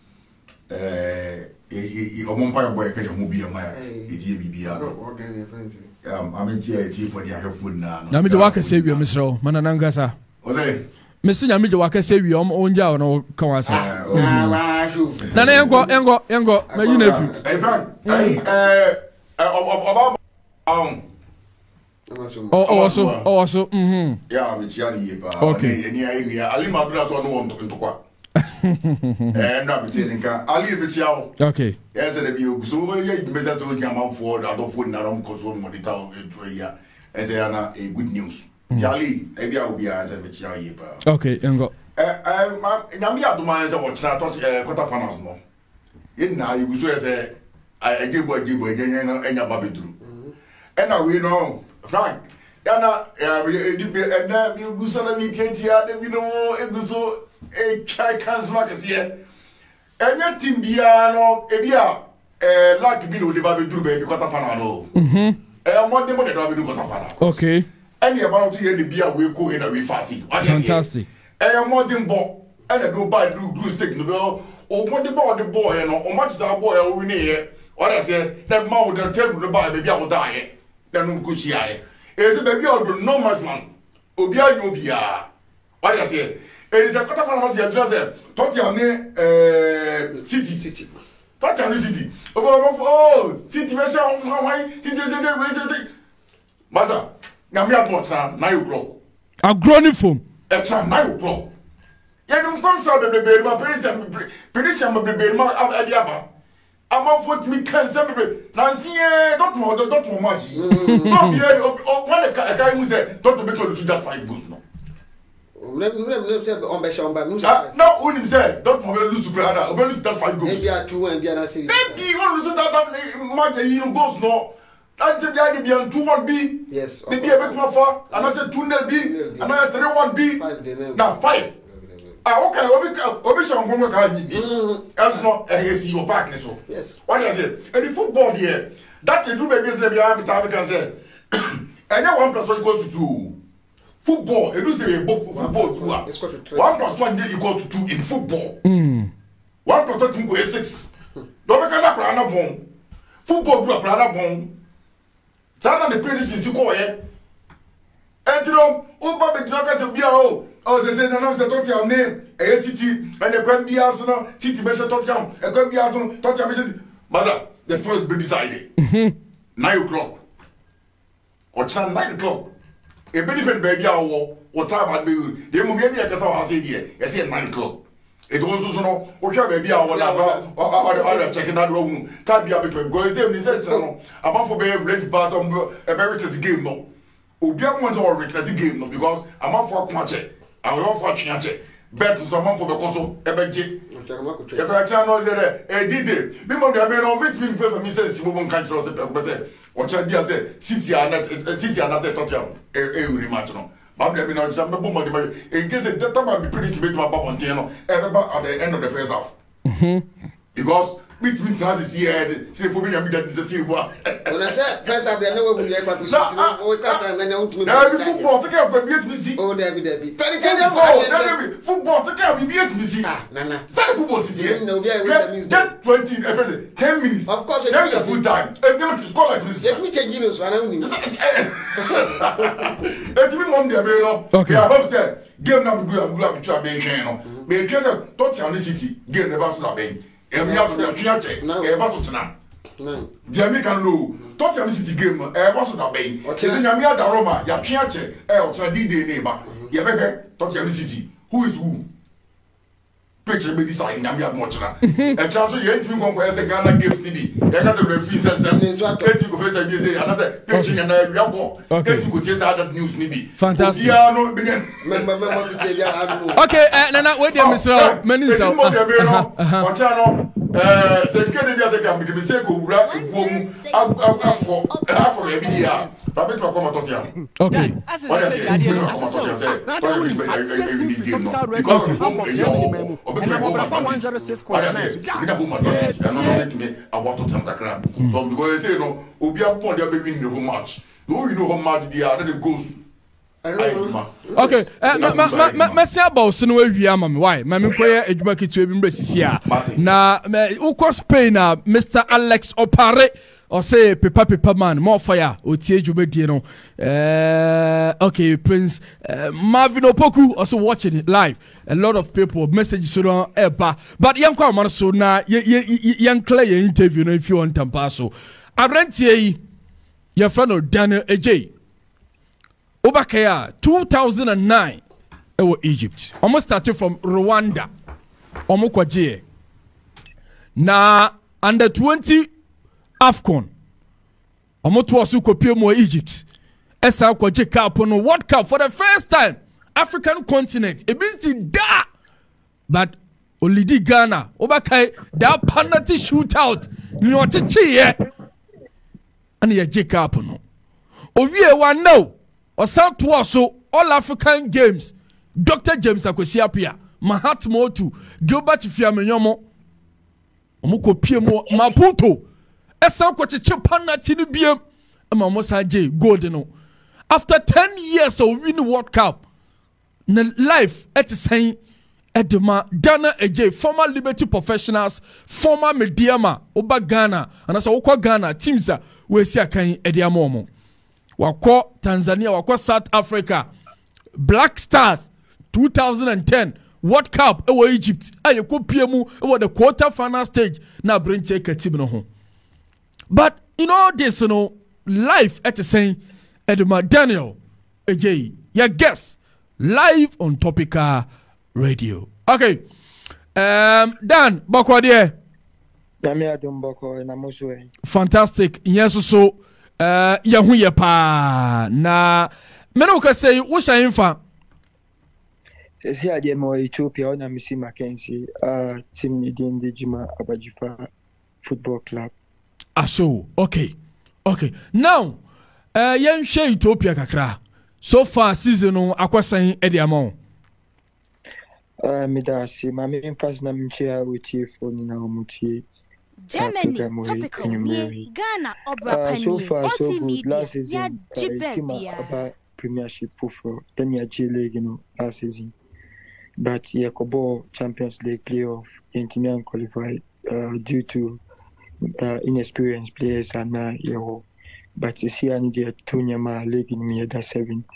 Uh, a mumpire boy can move a mile. It is B B R. Um, I'm in here for the I have food now. Nami the Waka Savior, Mister Mananangasa. Okay. Mister Nyami the Waka Savior, I'm on Jow, no Kawasa. Nana Yango, Yango, Yango, my nephew. Hey, Frank, hey, uh, um, oh, also, oh, also, mm-hmm. Yeah, I'm Chiani. Okay. And yeah, Ali Madras on one to Toka. And not telling Ali Vichao. Okay. Yes, and you so you better to come out for the other food, Naram Cosmo Monita, as a good news. Yali, maybe I will be answered with Yaipa. Okay, Yango. Um, I'm not the man that watch that quarter finals. No, in now you so as a I give what give again and your baby drew. And now we know, Frank, Yana, and now you go so that we can't hear them, you know, and so a child can't smack us here. And your team Biano, Ebia, a like below the baby drew baby quarter final. Hm. And what the money do we do quarter final? Okay. And you're about to hear the beer will go in a way fast. Fantastic. And I'm more than ball, and I go buy blue glue stick in the bell, or what the boy, the boy, and or much that boy over near. What I said, that mouth will tell the buy, maybe I will die. Then we could see I. It's a baby of no man's man. Obia, you be a. What I say, it is a quarter of the address, Tottenham, uh, city, city. Tottenham city. Oh, city, where's your city, city, Master, Namia Porta, nine o'clock. A groaning foam. Extra nine o'clock. You don't come so the baby, my parents, prediction of the baby, my Adiaba. I'm off with me, can celebrate. Nancy, don't know, don't know much. No, yeah, one a guy who said, don't be close to that five goes. No, no, only said, don't lose brother, or lose that five goes. Maybe are two and be another city. Maybe you want to lose that much, you know, goes no. That's the idea be two one B. Yes. Maybe a bit more far. Another two nil B. Another three one B. Now five. Ah, okay. Obi Obi shall come back. That's not a see your back. So yes. What is it? And the football here. That they do baby say behind the time can say. And then one plus one equals to two. Football. It do say both football. One plus one equals to two in football. Mm. One plus one equals six. Don't make a plan bomb. Football do a plan bomb. Sana the previous is ko ye. Entro, o ba be jina ka bia o. O se se na no se Tottenham name, e City, and the kwan bia so no, City be se Tottenham, e kwan bia so Tottenham be se. Mother, the first be decided. Mhm. nine o'clock. Or chan nine o'clock. E be different baby a wo, what time at be. They mo be na ka sa ha say there. E say nine o'clock. It was also no, okay, baby, I want to check that room. Tabia people go to them. I'm for being ready part of a very little game. No, Obia wants to replace the game no because I'm out for a match. I will not for a match. bet someone for because of ebeje e ka cha no there e dide bi mo da me no meet me for me say sibo bon country of the but say o cha dia say city and city and say Tottenham e e uri match no ba me no cha me bo mo de e get the time be pretty to be to about no e be at the end of the first half mhm because meet me transit here say for me am get this say boy when I say first half they no we like back to city we can say na want me na be football take care of be to see oh there be there be football football take care of be to see ah na na say football city here no be we get twenty every ten minutes of course get the full time and them to score like this let me change you so I don't need et me mom there me no we are hope say game na be good and good to be twen no be twen no Tottenham City game never so be emi out na twen che e ba so tena the American low Tottenham City game e ba so da be che nyame ada Roma ya twen che e o tena D-Day ne ba ye be Tottenham City who is who picture be decide nyame ada mo tena e cha so ye twen kon ko e Ghana games ni bi e ka the referee say say e twen ko face dey say another picture nyana wi abo e twen ko tie say other news ni bi fantastic ya no be me me me me tell ya adu okay eh nana we dey Mister Maninsa o cha no eh se kede dia se kam me say ko wura egwom akọ afọ e bi dia fa be to ko Tottenham okay what is the idea no because of and I'm over one zero six point nine. So yeah, we boom advantage. And no make me I want to tell that crap. So because they say no, obi a pon dey be win the whole match. No we know how match they are, that goes. Okay, eh ma ma ma ma say about so no awia ma me why? Ma me koye adwuma kitu ebi mbre sisi a. Na ukọ Spain na Mister Alex Opare or say Pepa Pepa man more fire otie dwuma no. Eh okay, Prince uh, Marvin Opoku also watching it live. A lot of people messages so on eba. But yan kwa man so na yan clear your interview no if you want tampa so. Abrantie your friend Daniel Ej Obakaya two thousand nine ewo Egypt. Almost started from Rwanda. Omo kwaje. Na under twenty AFCON. Omo to asu kopie mo Egypt. Esa kwaje cup no World Cup for the first time. African continent. E bin da. But Olidi Ghana. Obakaya that penalty shootout. Ni ochichi ye. And ye je cup no. Owie wa no. Or South so all African games. Doctor James Akwesi Apia, Mahatma Motu, Gilbert Fiamenyomo, Omuko Piemo, Maputo, Esa Kwachiche Panati Biem, and Mamosa J. Goldeno. After ten years of winning World Cup, life at the same Edema, Dana Ej, former Liberty professionals, former Mediama, Oba Ghana, and as a Ghana, teams we see a kind Ediamomo. Wako Tanzania, wako South Africa, Black Stars, two thousand ten World Cup, ewo Egypt, aye ko piemu ewo the quarter final stage na bring take a team no ho. But in all this, you know, live at the same Edema Daniel Ej, your guest live on Topica Radio. Okay, um, Dan Bokwadie. Fantastic. Yes, so. Uh, yahu ye pa na meno ka say wo shan fa sesi ade mo Ethiopia ona misi Mackenzie uh team ni din de Juma Abajifa Football Club. Ah so okay okay now uh yen hwe Ethiopia kakra so far season no akwasan e de amon uh me da si ma me pass na mchia uti phone na omutie Germany, topical me, Ghana, Obra Pani, so far so good. Media, Last season, uh, team about Premiership for then ya G League, you know, last season. But yeah, Kobo Champions League playoff, Intimian qualified uh, due to uh, inexperienced players and now, uh, you know, but you see, I need a two Nyama League in me at seventh.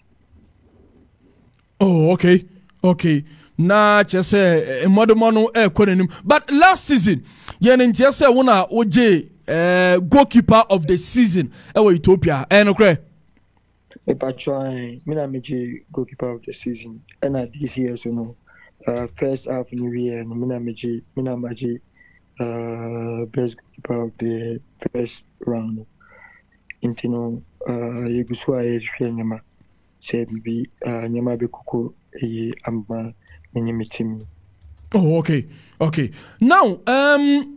Oh, okay, okay. Na just say modern eh but last season yen ntia say wona oje eh goalkeeper of the season e Ethiopia eh no kre e pa try me na meji goalkeeper of the season and at this year so no uh first half new year me na meji me na meji uh best goalkeeper of the first round intino uh yeguswa e hwe nyama say bi uh nyama be kuko e amma many me team. Oh, okay, okay. Now, um,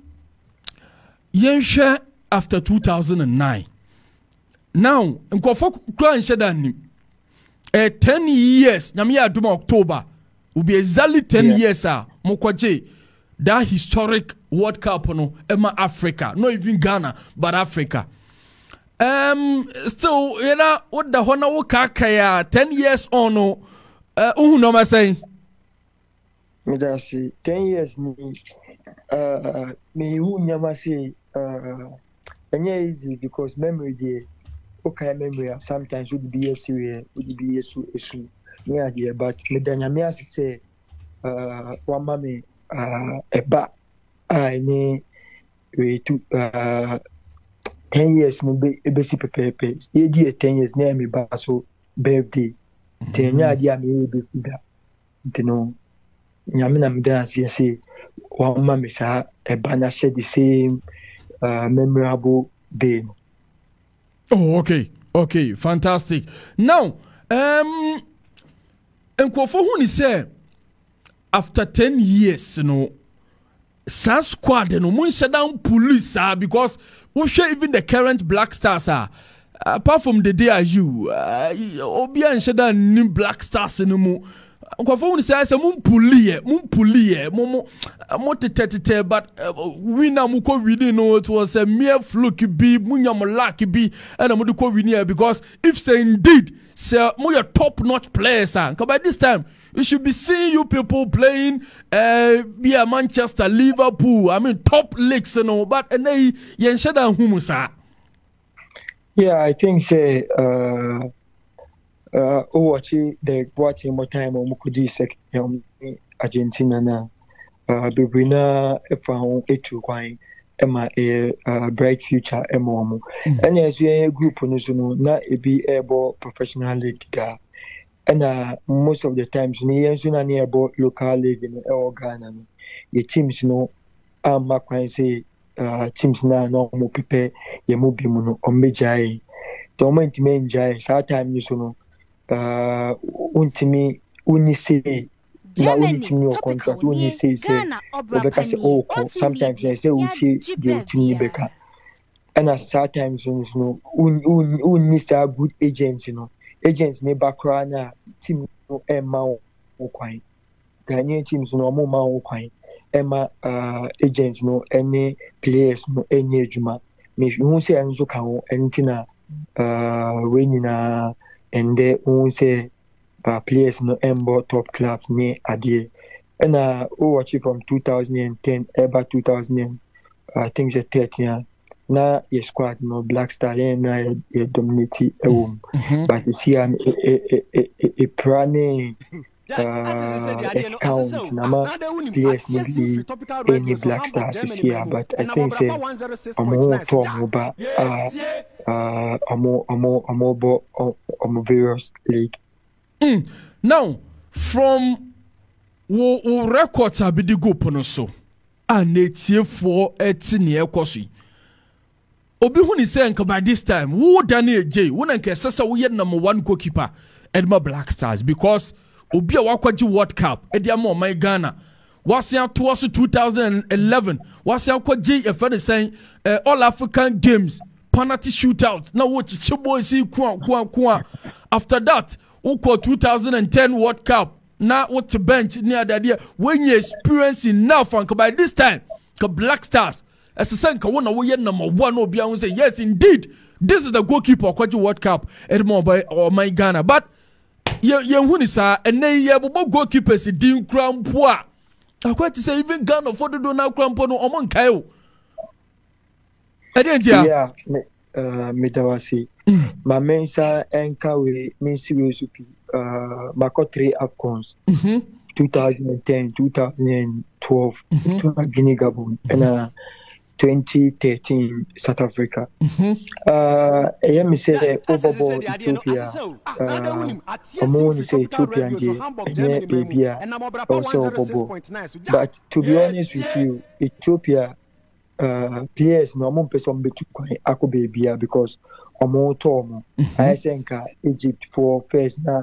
Yensha after two thousand nine. Now, nkofo kura nhyɛ da nim. Eh, ten years. Nyame ya aduma October. Will be exactly ten yeah. years. Ah, mokwaje that historic World Cup no, Emma Africa, not even Ghana, but Africa. Um, still, you know what the Hona Wokaka ten years on no. Uh, who no ma say? Me da say ten years ni. Uh, me who nyama say. Uh, and yeah, easy because memory there. Okay, memory sometimes would be a serious, would be a su issue. Yeah, yeah, but me da nyama say. Uh, one mommy. Uh, a ba, I need we to uh ten years no be basic pepe. Ye di ten years near me ba so birthday. Ten years dia me be da. Tino nyame na me dance say one mama sa e ba na share the same uh, memorable day. Oh, okay, okay, fantastic. Now, um, enkofo hu ni say. After ten years, you know, San Squad, you know, mun shut down police, uh, because we share even the current Black Stars, uh, apart from the day as you, uh, Obia and shut down new Black Stars, you know, Kwafo say I say mun police, mun police, mo mo te but we na muko we didn't know it was a mere fluke be, munya mo lucky be, and I'm going to win because if say indeed, say mo your top notch players, uh, by this time. You should be seeing you people playing uh via Manchester, Liverpool. I mean top leagues, you know. But and they yenshada humusa. Yeah, I think say uh uh oh watch the watching more time on Mukudi second Argentina na uh Bibina efa etu kwan ema a bright future emo. And as we group no so na e be able professional league da. And uh, most of the times, we are near about local league in Ghana. The teams, you know, I'm not going to say teams now no more prepare. You move them on major. The moment you enjoy, sometimes you know, uh, ultimately, only say now only team your contract. Only say say, Rebecca say, oh, sometimes they say we see the team Rebecca. And at sometimes you know, only say good agents, you know. Agents ne bakra na team no ema okwan Ghanaian teams no mo ma okwan ema uh, agents no any players no any adwuma me hu say enzo ka ho entina uh we nyina and they hu say uh, players no embo top clubs ne ade and uh o watch from two thousand ten about two thousand I think the thirteen na your squad no Black Star na ye dominate e wom but you see an e e e e prane account na ma players no be any Black Stars this year but I think say amo to ba uh uh amo amo amo bo amo various league. Mm. Now from wo wo records abidi go pono so anetie for etine ekoso Obi huni say nka by this time wo Daniel J wo na nka sesa wo ye number one goalkeeper Edma Black Stars because obi a wakwaji World Cup e dia mo my Ghana wasia towards two thousand eleven wasia kwaji e fa saying uh, All African Games penalty shootout na wo chiche boys ku ku ku after that wo ko two thousand ten World Cup na what to bench near the idea when you experience enough and by this time ka Black Stars as a senka one away number one obi and say yes indeed this is the goalkeeper of the World Cup Edmond by or my Ghana but ye ye huni sa ene ye bobo goalkeepers din crown poa akwa to say even Ghana for the do na crown po no omon kai o edentia yeah uh medawasi ma mensa enka we mensi we supi uh mako three afcons mhm two thousand ten two thousand twelve mm-hmm. to Guinea Gabon and uh twenty thirteen South Africa. Mm-hmm. Uh, I am say overall Ethiopia. I'm only say Ethiopia and yeah, baby, also overall. But to be honest with you, Ethiopia, uh, P S no more person be too quiet. Ako baby because I'm more tom. I think Egypt for first now.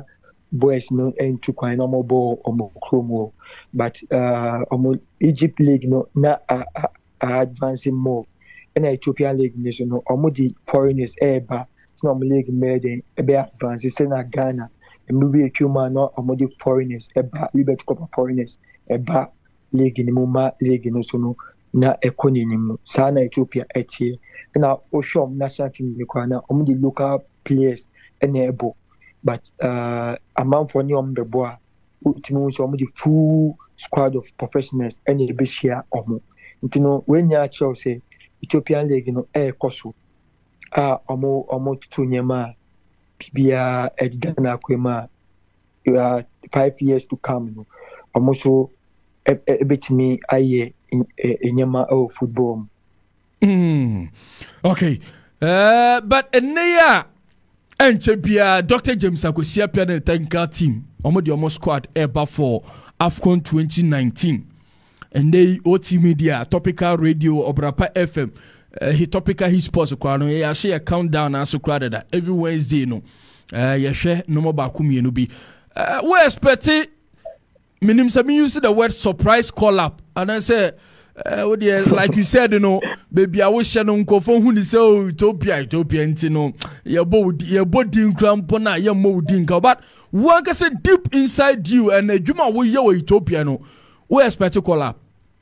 boys no into kwan no more ball or more chromo, but uh um, Egypt league no na uh, uh, advancing more. And Ethiopian league nation no omo the foreigners eba no league made ebe advance say na Ghana and maybe a human no omo the foreigners eba Liberty Cup foreigners eba league ni muma league no so no na ekoni ni mu sa na Ethiopia etie na oshom national team ni kwa na omo the local players enable but uh amount for ni omo the boy ultimately so omo the full squad of professionals any be share omo ntino when ya cho say Ethiopian league no e koso a omo omo tutu nyema bibia edida na kwema uh, five years to come no omo so e, e, betimi aye nyema o football. Mm. Okay. Uh, but eneya enche bia Doctor James Akosia pia na technical team omo di omo squad eba for AFCON twenty nineteen. And they O T Media, Topical Radio, Obrapa F M, uh, he Topical His Sports, Kwano, he share a countdown as so crowded that every Wednesday, no, uh, you share no more Bakumi, no be. Uh, we expect minim sami use the word surprise call up, and I say, uh, what you, like you said, you know, baby, I wish I don't go for who is so Utopia, Utopia, and you know, your boat, your boat didn't crampona, your mo didn't but one can say deep inside you, and a Juma will your Utopia, no. We expect to call up.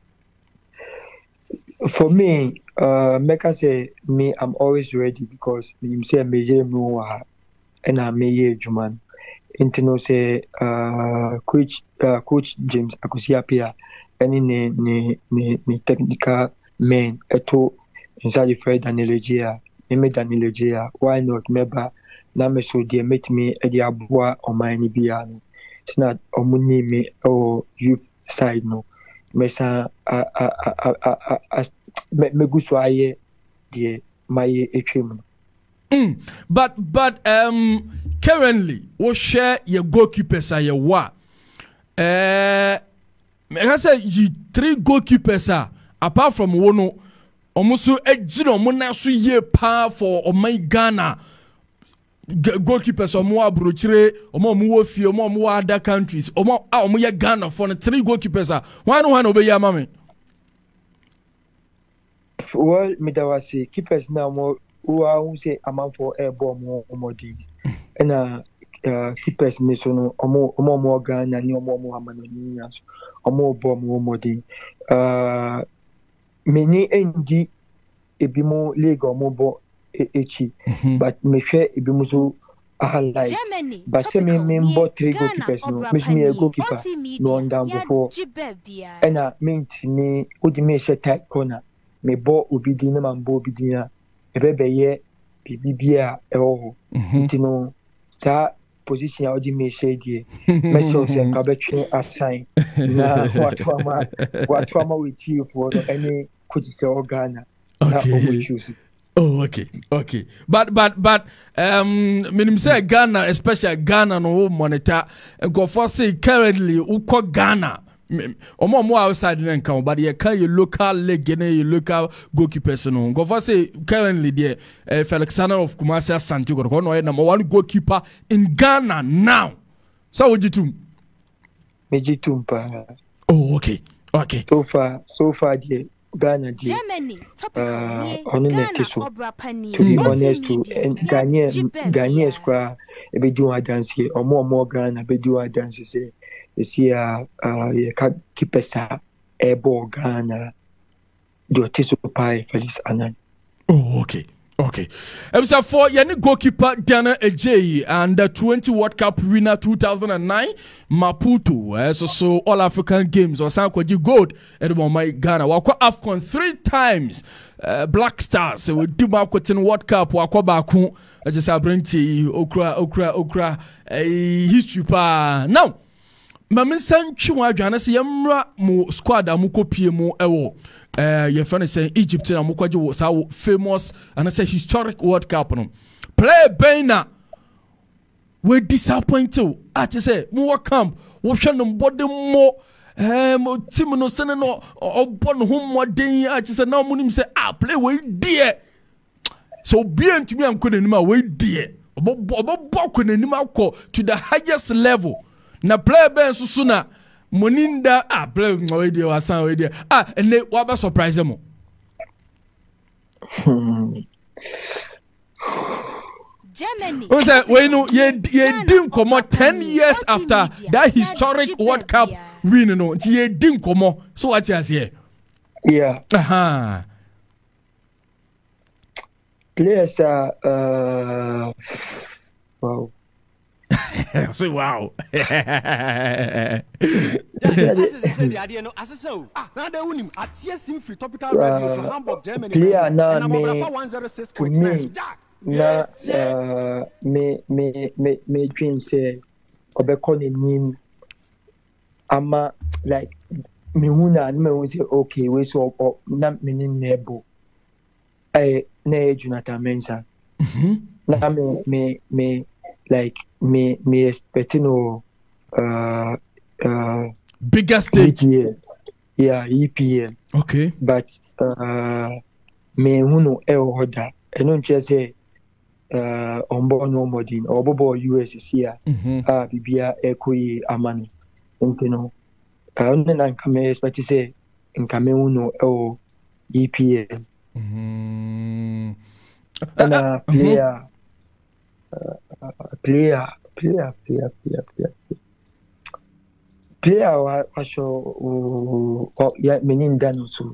For me, uh, make I say me, I'm always ready because you say me ye no and I me ye Juman. Intino say uh, coach uh, coach James Akosia Pia any ne ne ne ne technical men eto inside the Fred Danielgia, me Danielgia. Why not? Meba na me so dear met me e dia boa o my ni biano. It's not omuni me or youth side no mesa a a a a a me guso aye de my etwem. But but um currently we share your goalkeepers are your wa eh me say you three goalkeepers are apart from one omuso ejino omo na so ye pa for o my Ghana goalkeepers omo abrochire omo omo wo fie omo omo other countries omo ah omo ye Ghana for the three goalkeepers ah why no one obey ya mama. Well me da wase keepers na mo who say amount for air ball mo omo di and uh keepers me so no omo omo omo Ghana ni omo omo amano ni aso omo ball mo omo di uh me ni endi ebimo league omo ball echi but me share ebimuso highlight but say me member three goalkeepers no me me a goalkeeper no on down before and I mean me odi me share tight corner me ball obi di na man ball obi di na ebebe ye bibia e ho ntino sa position ya odi me share die me so say ka betwe assign na what ama what ama we chief for any coach say Ghana na omo choose. Oh, okay, okay. But, but, but, um, when say Ghana, especially Ghana, no monitor, and go for say currently, who call Ghana, or more, more outside than come, but you can your local leg, your local goalkeepers, no. Go for say currently, there, uh, Alexander of Kumasi Santiago, number one goalkeeper in Ghana now. So, what you do? Mejitumpa. Oh, okay, okay. So far, so far, dear. Ghana di uh onu net so to be honest to Ghana Ghana square e be do dance omo omo Ghana be do dance say e see uh ye ka kipesa e ball Ghana do tiso pai Felix Anan. Oh, okay. Okay. Um, so for yani goalkeeper Dana Ejay and the twenty World Cup winner two thousand nine Maputo. Uh, so so all African games or Sankoji gold at my Ghana. Wako AFCON three times. Uh, Black Stars. So we do Maputo World Cup. Wako baku. I just have bring to okra okra okra uh, history pa. Now, Mamin Sanchi Wajana si yamra mo squad amuko pie mo ewo. Uh, your friend is saying Egypt and Mukwaji was our famous and I say historic World Cup. No. Play Baina. We're disappointed. I just say, more camp. What shall them body more? Um, Timino Senano or born home more day. I just said, now, Munim say, ah, play way dear. So, be to me, I'm calling him away dear. obo ko nanim akọ to the highest level na player ben so so na moninda ah player we dey wasan we dey ah ene wa ba surprise mo Germany. O say we no ye ye din komo ten years after that historic World Cup win no ye din komo so what you say yeah aha players are uh wow say wow na de unim atie sim free topical radio so Hamburg Germany player na me one oh six point nine na uh me me me me dream say obekọ nim ama like me huna me won say okay we so na me ni nebo eh na Jonathan Mensah mhm na me me me like me me expecting no uh uh bigger stage E P L. Yeah, E P L. Okay, but uh me hunu e oda eno nche say uh ombo no modin obobo U S C ya ah bibia ekoyi amani ntino uh na nka me expect say nka me hunu e E P L mhm na player Uh, player, player, player, player, player, player. Wa washo uh, ya menin dano so.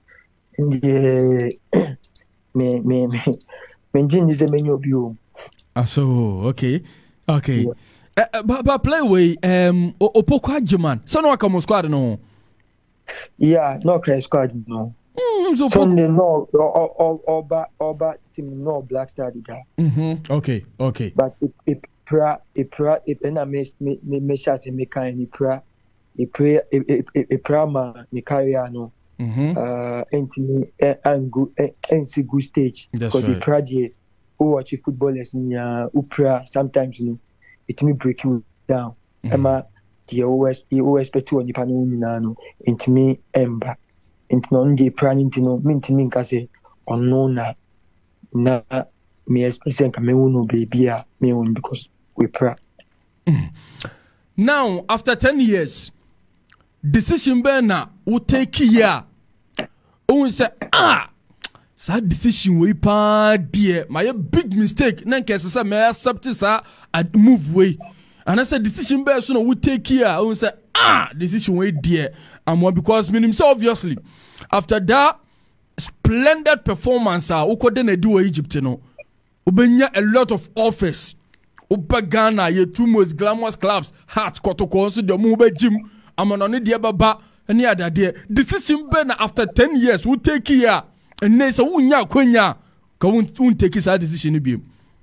Ndi me me me menjin dize menyo biom. Ah so okay, okay. Yeah. Uh, but, but play way um Opoko Ajiman. So no akamo squad no. Yeah, no okay squad no. Mm, so Sunday no or or or team no Black Star diga. Mhm. Okay, okay. But it it pra it pra it na me me me shase me kan ni pra it pra it it pra ma ni career no. Mhm. Uh entimi and go and see good stage because it pra je who watch footballers ni uh upra sometimes no it me break you down. Ema the O S the O S P two on nipa no nyina no entimi emba. Intino ndi pra intino mintimi nka se ono na na me expressing ka me wonu baby a me won because we pra. Mm. Now after ten years decision be na we take here o say ah sa decision we pa dear my big mistake na nke say me accept sa move way and I said decision be so na we take here o say ah decision we dear and because meaning so obviously after that splendid performance ah ukode na do Egypt no ubenya a lot of offers uba Ghana ye two most glamorous clubs heart kotoko so de mu be gym amano ne de baba any other there decision be na after ten years we take here and say wunya kwanya ka won take this decision bi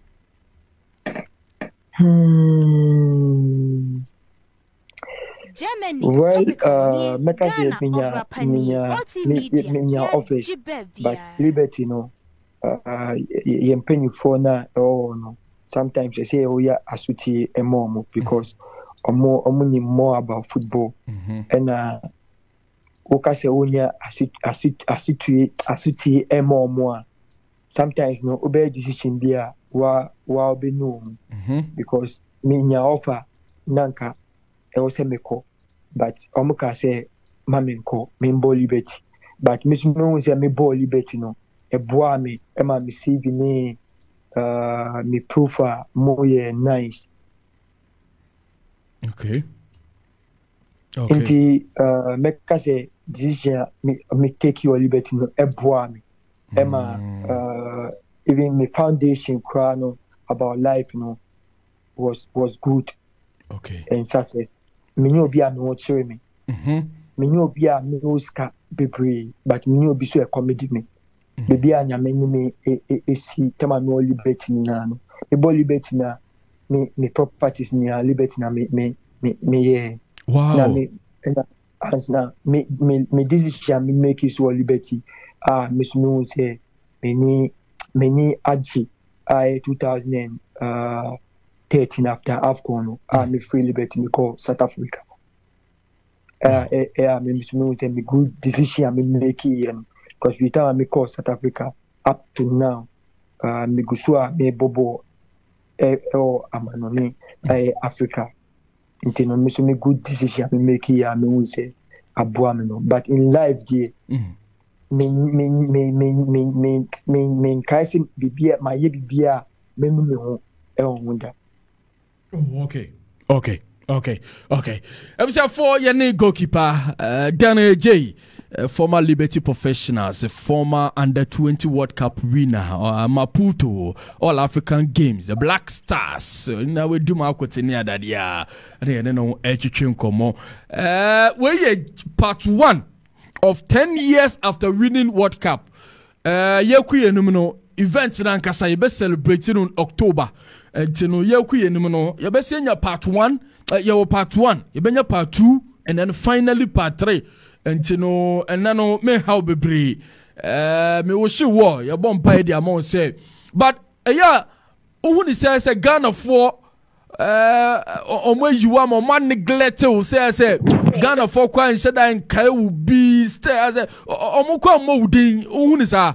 hmm Germany. Well, uh, Mecca says minya minya minya office, but Liberty no. Uh, yempenyu for na oh no. Sometimes they say oh yeah asuti emomo because omo omo ni more about football. And uh, oka se onya asit asit asitui asuti emomo. Sometimes no obey decision bia wa wa obe no because minya offer nanka. I was a meko, but Omuka say, Maminko, Mimbo Liberty. But Miss Moon say, me bo liberty no. A boy me, Emma me see me, uh, me proof more nice. Okay. Okay. Inti, uh, Meka say, this year, me, me take your liberty no, a boy me. Emma, uh, even me foundation crown about life, you know, was, was good. Okay. And success. Me no be a no chere me. Mhm. Me no be a no ska bebre, but me no be so a comedy me. Baby anya me ni me e e si tema no liberty na no. Me bo liberty na me me properties ni liberty na me me me me yeah. Wow. Na me na as na me me me decision me make is liberty. Ah me so no say me ni me ni aji I two thousand uh thirteen after AFCON, I me free liberty me call South Africa. Uh, eh, eh, me me me me good decision I me make it because we time me call South Africa up to now. Uh, me go so me bobo eh or amanoni eh Africa. Nti no me so me good decision me make ya me won say aboa me no. But in life dear mm. me me me me me me me me kaisi bibia ma ye bibia me nu me ho e ho nda. Oh, okay. Okay. Okay. Okay. Episode four, your new goalkeeper, uh, Daniel J, uh, former Liberty Professionals, a former under twenty World Cup winner, uh, Maputo, All African Games, the Black Stars. Now we do my quotidian that yeah, I don't know, education come on. Uh, we part one of ten years after winning World Cup. Uh, Yeku Yenumino events in Ankasa, you best celebrating in October. And you know, Yeku Yenumino, you best send your part one. Uh, you part one, you been your part two, and then finally part three. And you know, and then no me how be brave. Uh, me was sure you born by the amount say, but uh, yeah, who says a Ghana for uh, on where you are, my man neglect who say say Ghana for quite said and Kai will be stay as a Omoko Moding. Who is that?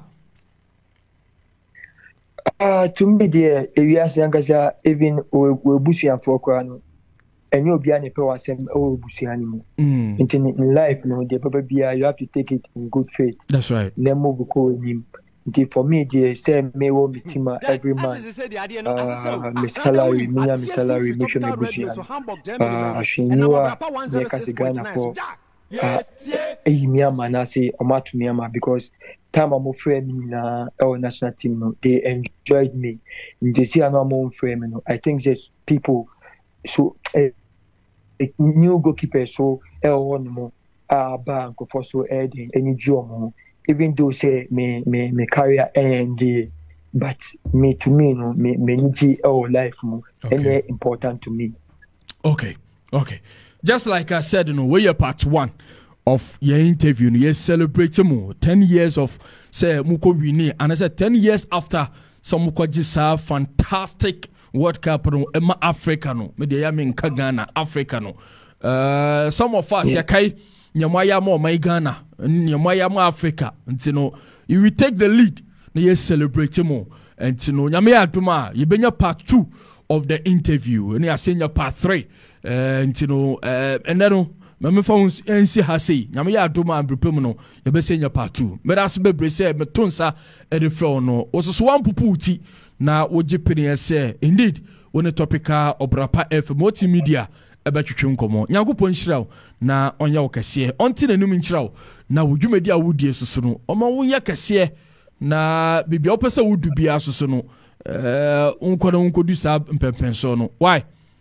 Uh, to me, dear, if you ask Yankasa, even we bushy and for Kwano. And you'll be an power same oh busi animal. In life, you know, the papa you have to take it in good faith. That's right. Then move call him. For me, the same may will be tima every month. Uh, my salary, me and my salary, make sure me busi. Uh, she knew a make us a Ghana for. Uh, eh, me and Manasi, or Matu Miyama, because time I'm friend in our national team, they enjoyed me. They see I'm own friend. I think there's people. So a uh, new goalkeeper so L one more uh bank for so adding any job even though say me me me career end but me to me no me me need our life more and important to me. Okay, okay. Just like I said, you know, we are part one of your interview. You celebrate more ten years of say Muko Wini, and I said ten years after some Muko Jisa fantastic World Cup no Emma Africa no me de ya me nka Ghana Africa no uh, some of us yeah. Yakai nyamaya mo my Ghana nyamaya mo Africa nti no you will take the lead na you celebrate mo nti no nyamaya aduma you benya part two of the interview and you senior part three uh, nti no uh, and then no me phones N C ha say nyamaya aduma ambrepem no you be senior part two me that's be bre say me tonsa e de flow no was so one puputi na woje pene say indeed when topica Obrapa F multimedia eba twetwe nkomo nyankopon nhiraw na onya wo kase onti nanum nhiraw na wodwumadi a wodie susu no oma wonya kase na bibia opese wodu bia susu no eh unkono unkodu sa mpempen so no why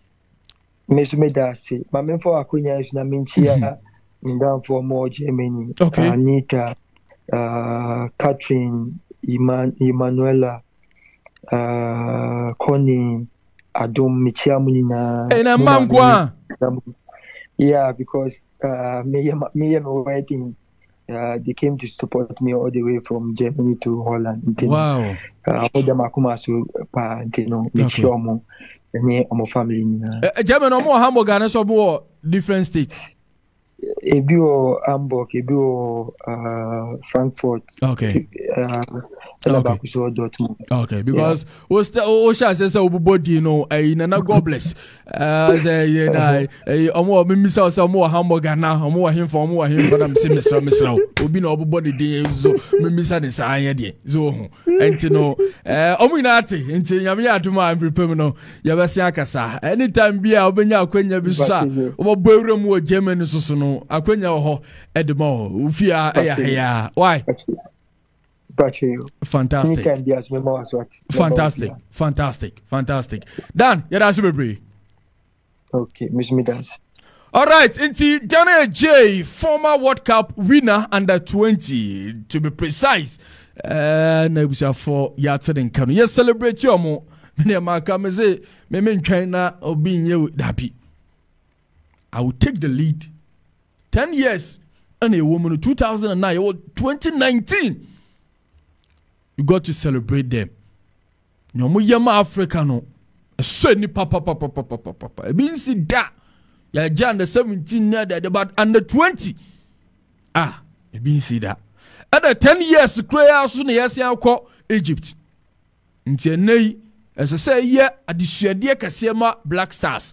Miss Medasi ma menfo akonya isu na menchia ndam for more Germany okay. Anita uh, Catherine Iman Emanuela uh, Connie Adom Michiamunina. And a mangwa. Yeah, because uh, me me and writing uh, they came to support me all the way from Germany to Holland. Wow. Uh, all them akuma so pa ntino Michiomo and my family. Germany more Hamburg and so more different states. Ebio Hamburg, Ebio uh, Frankfurt. Okay. Uh, Okay. Dortmund. Okay, because what's the Osha says body, you know, a nana God bless. Uh, say na a more mimisa some more hamburger now, more him for more him for them semester Mister Obi no body day so mimisa the sign ye. So and you know, uh ominati into Yamia to my prepare Yabasia Kasa. Anytime be a Obenya Quenya Bisa, or Borum or German Susuno, Aquenya ho Edmo, Ufia, yeah, why? Fantastic. Fantastic. Fantastic. Fantastic. Dan, yeah, that's me. Okay, Miss Midas. All right, into Daniel J, former World Cup winner under twenty, to be precise. Uh, na bisa for Yatin Kanu. Yes, celebrate your mo. Many American say, me men China or being you happy. I will take the lead. Ten years, and a woman, two thousand nine or twenty nineteen. You got to celebrate them. No more yama Africa no. So ni papa papa papa papa papa. It means that ya Jan the seventeen near that about under twenty. Ah, it means that. At the ten years, clear soon yes ya call Egypt. Nti nei as I say yeah adisuade kase ma Black Stars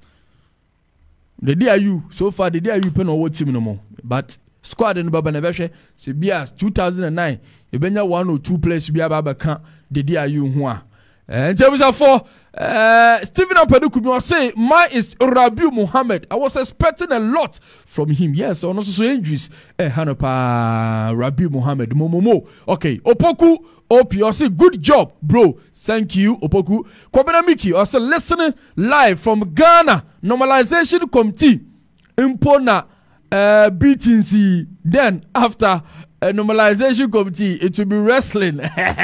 the day are you so far the day are you pen or what team no more but squad in baba na behwe se bia two thousand nine e benya one or two players bia baba kan the day are you ho a in terms of for uh, Stephen Ampadu Kumi say mine is Rabiu Muhammad. I was expecting a lot from him. Yes, on also so injuries. Eh, Hanopa Rabiu Muhammad. Momomo. Okay, Opoku Opi. I say good job, bro. Thank you, Opoku. Kwabena Miki. I say listening live from Ghana Normalization Committee. Impona uh, beating C. Then after. A normalization committee, it will be wrestling.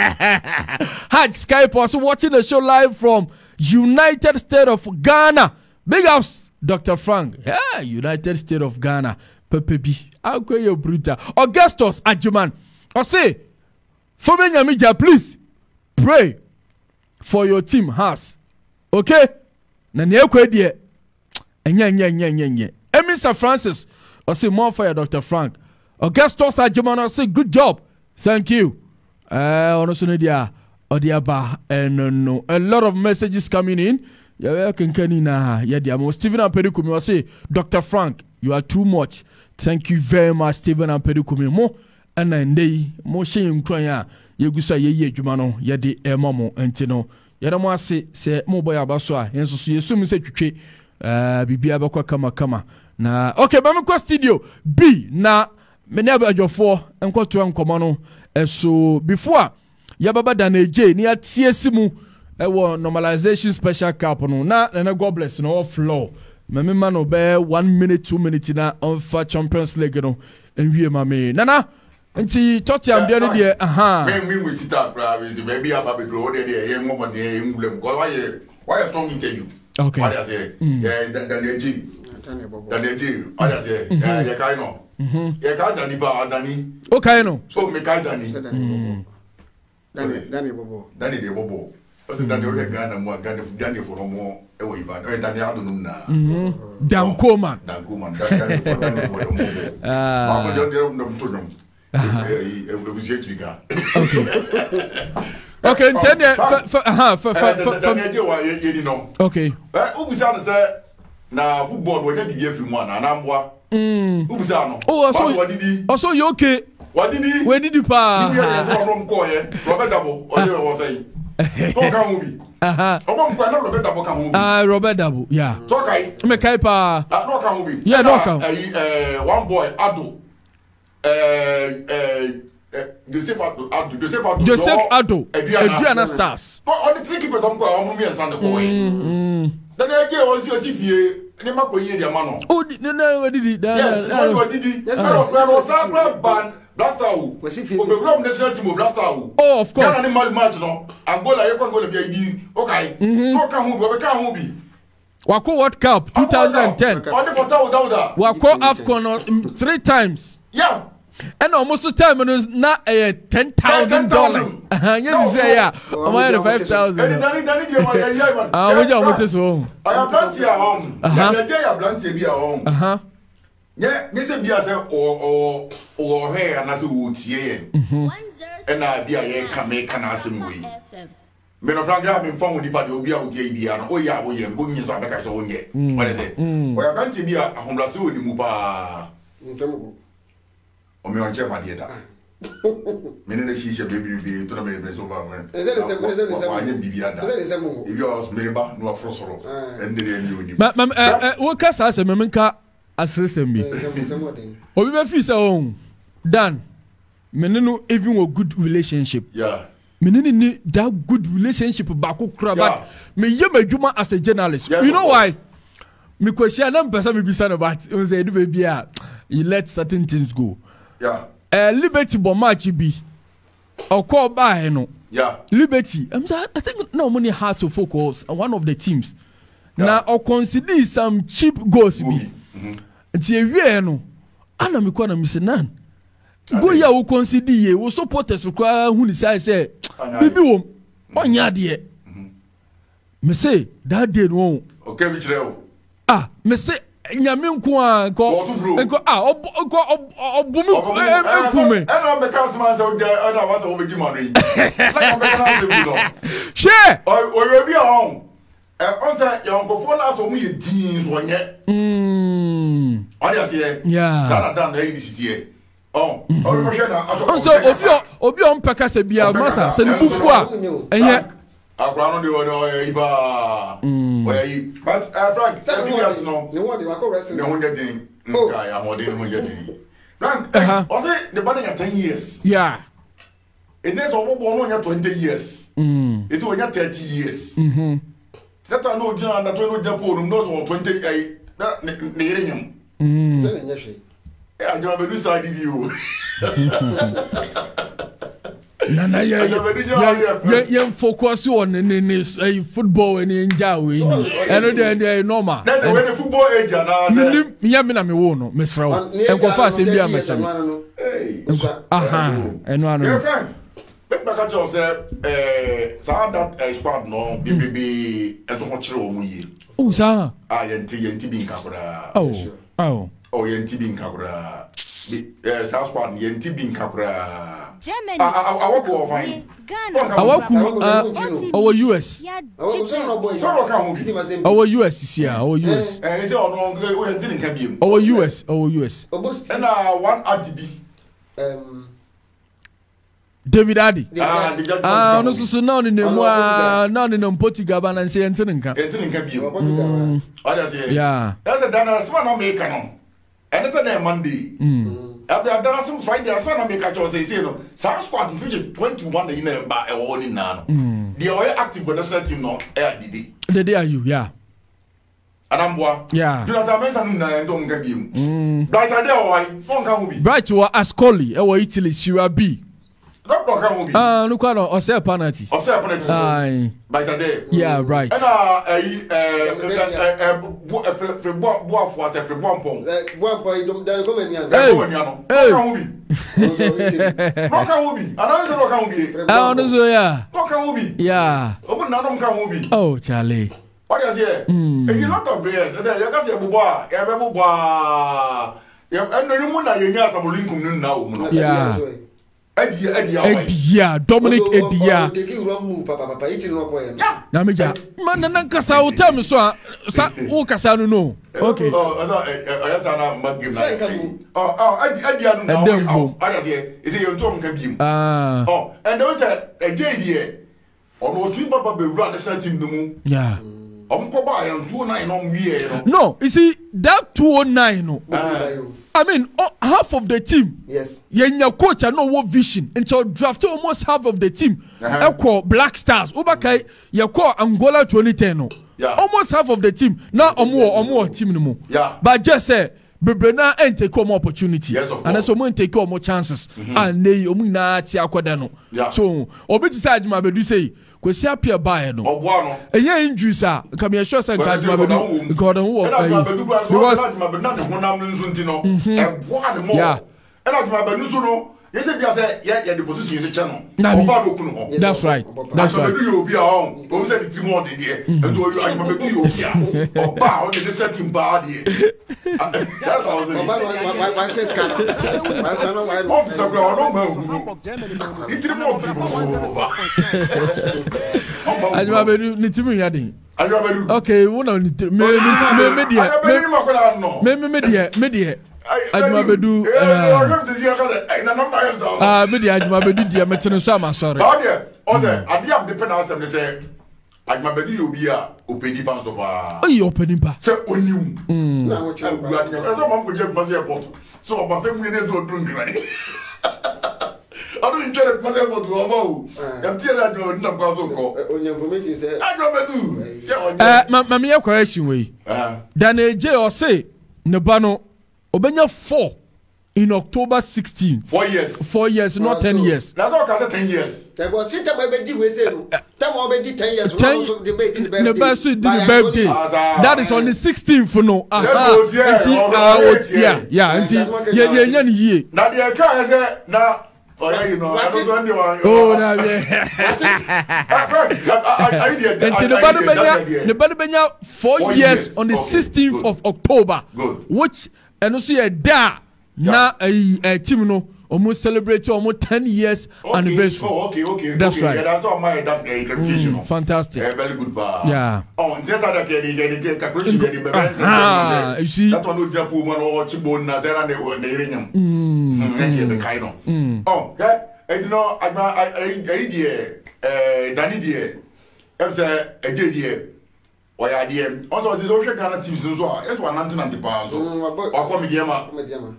Haj Skype also watching the show live from United States of Ghana. Big ups, Doctor Frank. Yeah, United States of Ghana. Pepebi. How can you brutal? Augustus Ajuman. I say, for Benyamija, please pray for your team has. Okay? Nanye kwedie. Enye nye nye nye nye. Emin Sir Francis. I say more for you, Doctor Frank. Augustus Ajumana say good job. Thank you. Uh honestly dia odiaba and no a lot of messages coming in. Ya can na ya dia mo Stephen Ampedukumi will say Doctor Frank, you are too much. Thank you very much Stephen Ampedukumi mo and ndey mo shin kran ya yegusa ye ye adwuma no ye de ema mo entino. Ya da mo ase se mo boy abaso a yenso so yesum se twetwe uh bibia bakwa kama kama. Na okay, ba me kwa studio B na many of your four and quote to Uncommon. So before Yababa Daneje near T S M normalization special cap on na and God bless no floor. Mammy man obey one minute, two minutes in on for Champions League no and we mammy. Nana and see Tottenham the other day. Aha. Maybe we sit up, maybe I'm a bit road there, young woman near England. Why why a strong interview? Okay. What I say? Yeah, Daneje. Daneje. What I say? Yeah, yeah, I know. Mhm. Ya ka dani ba dani. Okay no. So me ka dani. Mhm. Dani dani bobo. Dani de bobo. O te dani o ye Ghana mo Ghana fu dani fo no mo e wo iba. O dani adunum na. Mhm. Danko man. Danko man. Dani fo dani fo no mo. Ah. Ma ko jon de no to no. Eh e e busie trika. Okay. Okay, ntene aha fa fa fa. Dani je wa ye ni no. Okay. Eh u busa no se na football wo ye di bi afi mu ana na mboa. Mm. Ubusano. Oh, so wadidi. Also you okay? Wadidi. Wadidi pa. Ni ya so rom ko ye. Robert Dabo. O de wo say. To ka mu bi. Aha. Obo mko na Robert Dabo ka mu bi. Ah, Robert Dabo. Yeah. To kai. Me kai pa. Ah, no ka mu bi. Yeah, no ka. Eh one boy Ado. Eh eh Joseph Ado. Joseph Ado. Joseph Ado. Eduana Stars. No, on the three keepers am ko am mi ensan de boy. Mm. Then I get one see fie. Ni mako ye dia mano. Oh, no no didi. Yes, no didi. Yes, no no Sabra ban Blaster o. O be group national team Blaster o. Oh, of course. Ghana ni mal match no. Angola ye ko Angola bi bi. Okay. No ka hu bi, o be ka hu bi. Wako World Cup twenty ten. Only for Dauda. Wako AFCON three times. Yeah. And almost time na eh ten thousand dollars. Yes say ya. O ma ya five thousand. And dani dani dey wa ya man. Ah, we just want so. I am plenty at home. Ya dey ya plenty bi at home. Uh-huh. Yeah, me say bi say o o o he na so wo tie ye. Mhm. And na bi ya kame kana asem we. Me no frank ya me form di pa de obi a wo die bi ya no. O ya wo ye bo nyi so abeka so onye. What is it? O ya plenty bi a ahomla so oni mu pa. Ntemu. Me on check my data. Me ne shi she baby baby to na me be so ba man. E se se se se. Wa nyem bibia da. E se mo. E bi os me ba no afro soro. En de de ni. Ma ma eh wo ka sa se me menka asresem bi. Obi be fi se on. Dan. Me ne no even a good relationship. Yeah. Me ne ni that good relationship ba ko kura ba. Me ye madwuma as a journalist. You know why? Me question na mpesa me bisa no but on say do baby a you let certain things go. Yeah. Uh, Liberty bo match bi. Or call by no. Yeah. Liberty. I'm sorry, I think no money hard to focus on one of the teams. Yeah. Now or consider some cheap goals bi. Mhm. Nti ewie no. Ana me kwa na me se nan. Go ya wo consider ye, wo supporters kwa hu ni say say bibi wo. Onya de. Mhm. Me say that day no. Okay, we tell. Ah, me say nyame nko a nko nko ah nko obumi ekume e no be kan man say o je e na what o be gi man yi like o be kan say bi no she o yo bi on e on say your go for na so mu ye din so nye mm o dey say yeah sana dan na yi city e oh o ko she na so obi obi on peka se bia masa se ni bufu a enye akura no de o iba oya yi but uh, Frank seven years no ne won de wa ko wrestling ne won get din nka ya mo de ne won get din Frank o say the body ya ten years yeah it is obo bo no ya twenty years mm it o ya thirty years mhm seta no gina na to no japo no no twenty eh ne yere nyam mm se ne nyehwe e ajo be do side bi o Nana ya ya ya focus on in football and enjoy we eno dey dey normal na the way football age na say me ya me na me wo no me sra wo enko fa se bia me sra aha eno anu your friend make back at say eh sa that squad no bi bi bi eto ho kire o mu yi o sa ah yenti yenti bi nka kura oh oh oh yenti bi nka kura eh sa squad yenti bi nka kura Germany. I work over fine. Ghana. I work uh our U S. Our U S is here. Our U S. Eh, is it on o yenti nka biem. Our U S, our U S. And uh one R D B. Um David Addy. Ah, David ah, no so so now ni nemu ah, now ni no Portugal ba na say yenti nka. Yenti nka biem. Portugal. Others here. Yeah. That's the dana so na make no. And it's a Monday. Mm. Abia dana some Friday so na make catch say say no. Sa squad which is twenty-one in na ba e wo ni na no. They are active for the national team no. Eh didi. The day are you, yeah. Adamboa. Yeah. Jonathan Mensah na ndo nka biem. Mm. Bright ade o wai. Won ka ho bi. Bright wa Ascoli e wo Italy Serie B. Doctor ka ho bi. Ah, no kwa no o say penalty. O say penalty. Aye. Bright ade. Yeah, right. And uh eh eh eh bo fre bo bo afo ase fre bo ampon. Bo ampon dum dan go mania. Go mania no. Ka ho bi. No ka ho bi. Ana se no ka ho bi. Ah, no so yeah. No ka ho bi. Yeah. Obu na no ka ho bi. Oh, Charlie. What is here? Mm. A lot of players. You can see Buba, you have Buba. You have no one that you have some linkum now. Yeah. Eddie, Eddie, Eddie, Dominic Eddie. Taking wrong move, Papa, Papa, eating no coin. Yeah. Namija. Man, na kasa o tell me so. Sa o kasa no no. Okay. Oh, I just ana magim na. Oh, oh, Eddie, Eddie no now. I just here. Is it your tom can be? Ah. Oh, and there was a a J D. Ono three Papa be run the same team no mu. Yeah. two oh nine on me. No, you see that two oh nine no. Uh, I mean, oh, half of the team. Yes. Your coach and no what vision until draft almost half of the team. Uh-huh. Equal Black Stars. Ubakai your call Angola twenty ten no. Yeah. Almost half of the team. Now or more or more team no more. Yeah. But just say Bebrena and take more opportunity. Yes, of course. And also more take more chances. Mm-hmm. And they omuna tia kwadano. Yeah. So obi decide ma be do say kwesi apia bae no oboa no eye injuries a come here sure say God ma bedu God who because ma bedu na ne honam nso nti no eboa ne mo e na ma bedu so no ye say bia say ye ye the position ni che no oba do kunu ho that's right that's right bedu yo bia on o say the team on dey and so you ma bedu yo bia oba o dey set team ba dey that was it why why say scan why say no why officer bro no ma itiri mo Ajuma bedu ni timu ya din. Ajuma bedu. Okay, wona ni me me me dia. Me me me dia, me dia. Ajuma bedu. Ah, me dia ajuma bedu dia metene so am sorry. Oh dia, oh dia, adi am depend on them say ajuma bedu yo bi a opedi pa so pa. Oh, opedi pa. Say onium. Na wo che. Agura dia. So mam go je kuma say airport. So ba say mu ne so dun grai. I don't get it, mother, but go. I'm telling you, I'm not going to go. On your information, say, I don't do. Uh, Mammy, a question way. Then a J or say, Nebano, Obenya four in October sixteen. Four years. Four years, not ten years. That's not ten years. There was sit up with you. Tell me already ten years. Ten debate in the birthday. The birthday. That is on the sixteenth for no. Aha. Yeah, yeah. Yeah, yeah, yeah, yeah. Now the car is now. Oh yeah, you know. I was wondering. Oh, na yeah. Until the Badu Benya, the Badu Benya four, four years, years on the sixteenth okay, of October. Good. Which and also a da na a team no almost celebrate almost ten years okay. anniversary. Oh, okay, okay. That's okay. right. Yeah, that's all my that clarification. Mm, fantastic. Yeah, very good. Bar. Yeah. Oh, just that the the the calculation the the ah, you see. That one no jump woman or chibon na there and the irinyam. Mm. Thank the kind of. Oh, yeah. I do know I I I idea eh Danny die. Em say eje die. Why idea. Also this social kind of teams so it was ninety ninety pounds. So. Akwa me die ma. Me die ma.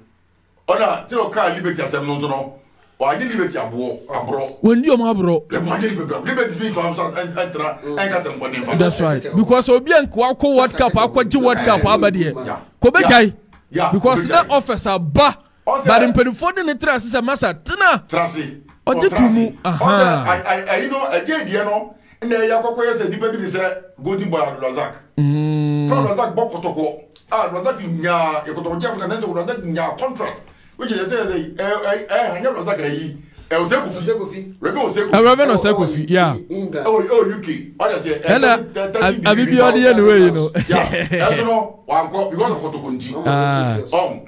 Ona ti o ka liberty asem no so no. Wa je liberty abo abro. When you am abro. Le wa je liberty. Liberty be from some entra enka sem bone fa. That's right. Because obi enko akọ World Cup akọ ji World Cup abade. Ko be jai. Because that officer ba but in Periford in the trace is massa tina. Tracy. O de tumu. Aha. I I you know a je die no. Na ya kokko ye se dipa bi say Golden Boy Razak. Mm. Razak bo kotoko. Ah Razak nya e kotoko chef na nso Razak nya contract. Which is say eh eh eh hanya Razak ayi. E o se kofi. Kofi. Rebe o se kofi. Rebe no se kofi. Yeah. Oh oh U K. What I say? And abibi odi anyway you know. Yeah. That's no one go because of kotoko nti. Ah. Um.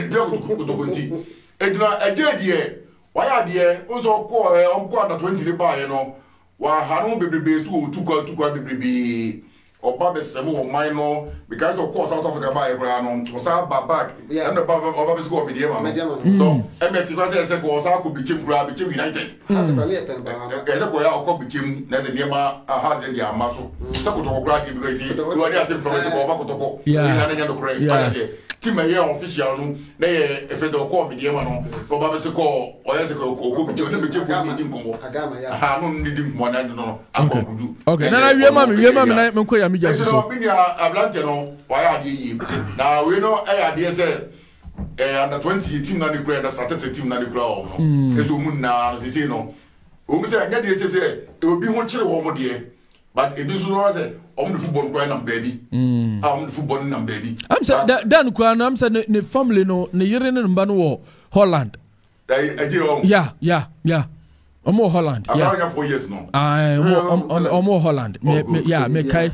Kotoko nti. Eduna eje die. Why are there also call on quarter twenty by you know? Wa hanu bebebe tu tu kwa tu kwa bebebe oba seven or minor because of course South Africa by no was back back and the baba oba go be there so emeti kwa say go sa ko bichim kura bichim United as kwa le pen ba e ko ya ko bichim na de nema ha ze dia maso so ko to kura di bi ti do ani atim from it oba ko to ko ya na nya no kura pa de team here official no na ye e fe do ko me dia ma no so baba se ko o ya se ko ko bichim no bichim ko ni nkomo ha no ni di mo na no akobudu okay na na wie ma me wie ma me na me ko ya me so so bin ya ablante no why are dey na we no e ya dey say eh under twenty team na dey grow na started team na dey grow no eso mu na no say no o mu say anya dey say e obi ho kire wo mo dey but e bi so no say o mu football grow na baby ah o mu football na baby am say dan kwa no am say ne family no ne yire ne mba no wo Holland dai aje o yeah yeah yeah omo Holland yeah I'm four years no ah omo Holland me yeah me kai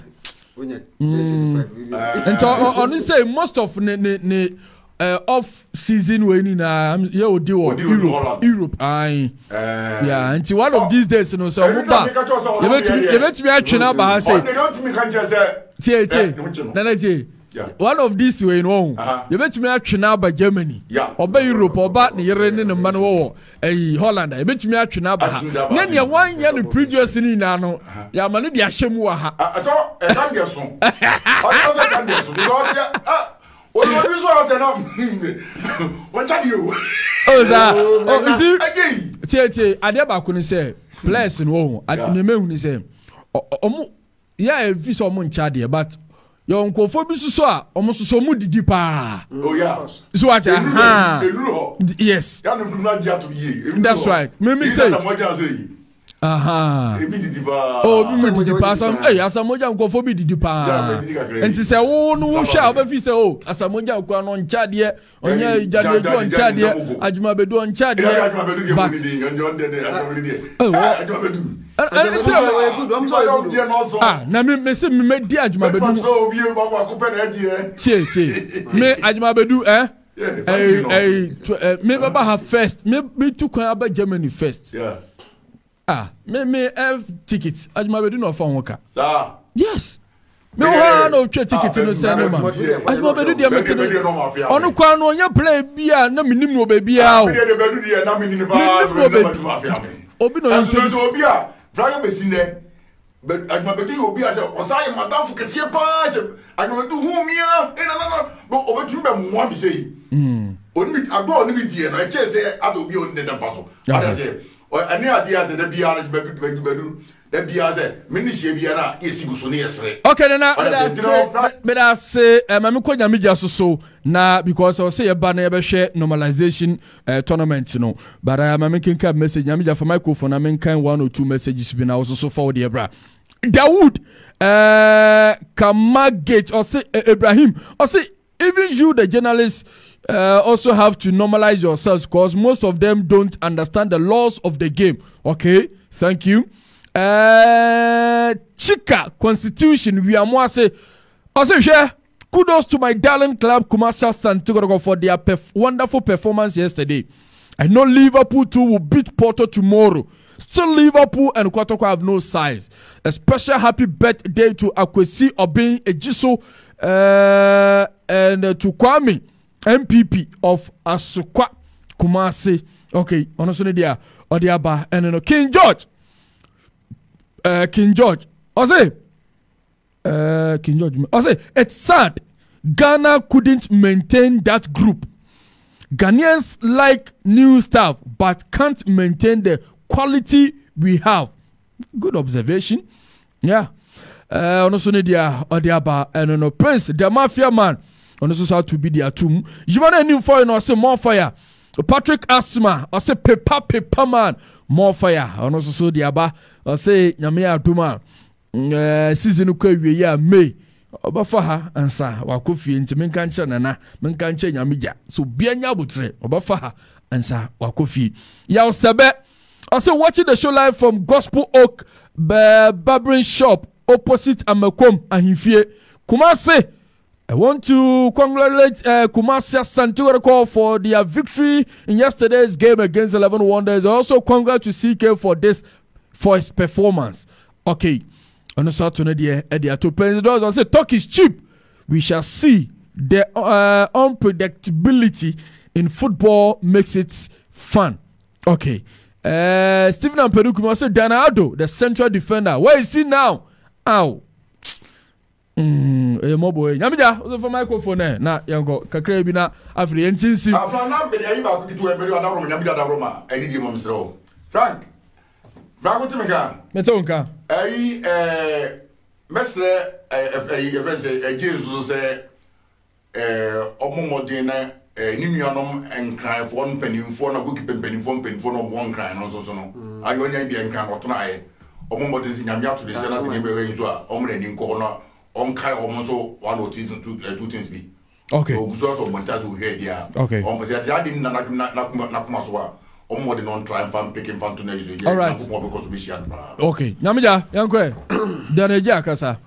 and so on say most of ne ne uh, off season we ni na yeah we do Europe Europe ai yeah and one of these days you know so mo ba you bet you bet me atwena ba say they don't me can just say tie tie na na tie one of these way no you bet me atwena ba Germany oba Europe oba ne yere ne ne man wo eh Holland you bet me atwena ba na ne one year no previous ni na no ya ma no de ahyem wa ha so e kan de so o so kan de so because ah o no bi so ase na what are you oh that oh is it tie tie ade ba ko ni say players no ne mehu ni say omo ya e fi so mo ncha de but yo nkofo bi suso a omo suso mu didi pa oh yeah so what ha yes ya no na dia to ye that's right me me say aha e bi didi pa oh bi me didi pa sam eh asamoja nkofo bi didi pa enti se wo no wo hwa ba fi se o asamoja nkwa no ncha de onye jade jo ncha de ajuma bedu ncha de but ah na me me se me di ajuma bedu che che me ajuma bedu eh eh eh me baba have first me me to kwan aba Germany first yeah ah me me have tickets ajuma bedu no fa hoka sir yes me wa no twa ticket no say no man ajuma bedu dia mete onu kwan no onye play bia na minim no ba bia o me de bedu dia na minim ba no mafia me obi no nso obi a Frage besine but ajuma bedu obi a say osaye madam fu kese pa ajuma bedu hu mia e na na na bo obetu be mo mi say mm oni agbo oni mi die no e che say ado obi oni de paso ada say ani ade a say da bia bedu bedu bedu da bia say mini hie bia na yesi guso ne yesre okay na me da say mama ko nya meja so so na because I say ba na be hwe normalization uh, tournament no but I mama kin ka message nya meja for microphone na men kan one or two messages bi na also so forward here bra Dawood uh Kamagate or say uh, Ibrahim or say even you the journalist uh, also have to normalize yourselves because most of them don't understand the laws of the game. Okay, thank you. Uh, Chika Constitution, we are more say, also here. Kudos to my darling club Kumasi Santiago for their perf- wonderful performance yesterday. I know Liverpool too will beat Porto tomorrow. Still Liverpool and Kotoko have no size. A special happy birthday to Akwesi Obin Ejiso uh, and uh, to Kwame M P P of Asukwa Kumasi. Okay, honestly there Odiaba and uh, King George. Uh, King George. I say uh, King George. I say it's sad Ghana couldn't maintain that group. Ghanaians like new staff but can't maintain the quality we have. Good observation. Yeah. Uh, also need the Odiaba and no Prince, the mafia man. On also to be there too. You want a new fire or say more fire. Patrick Asma or say Peppa Peppa man more fire. On also so the Aba or say Yamia Duma. Uh, season ukwe we ya May. Obafa ha ansa wakofi nti menkanche nana menkanche nyamija so bianya butre obafa ha ansa wakofi ya osebe also watching the show live from Gospel Oak Barbering Shop opposite Amakom Ahimfie Kumasi. I want to congratulate uh, Kumasi Santiago for their victory in yesterday's game against eleven Wonders. I also congratulate to C K for this for his performance. Okay. On a Saturday, Eddie to President I say talk is cheap. We shall see. The uh, unpredictability in football makes it fun. Okay. Uh, Stephen Ampeduku say Danado, the central defender. Where is he now? Ow. Hmm. Eh, my boy. Nyamija, also for microphone. Eh, na yango kakre bi na afri entinsi. Afra na be ayi ba kitu e be ro adaro nyamija adaro ma. Edi di mo misro. Frank. Frank utimeka. Metonka. Ayi eh mesre eh eh Jesus say eh omomodin na eh ni nuanom enkran fo mpanimfo na goki mpanimfo mpanimfo no bon kran no so so no ayo nya bi enkran otona aye omomodin si nyamia to de se na se be we nso a omre ni nko no on kai omo so one or two two things be. Okay. Oguso to monta to hear dia. Okay. Omo se dia din na na na na kuma so a omo de non try fan picking fan to na use again. All right. Because we share. Okay. Nyamija, yankwe. Daneja kasa.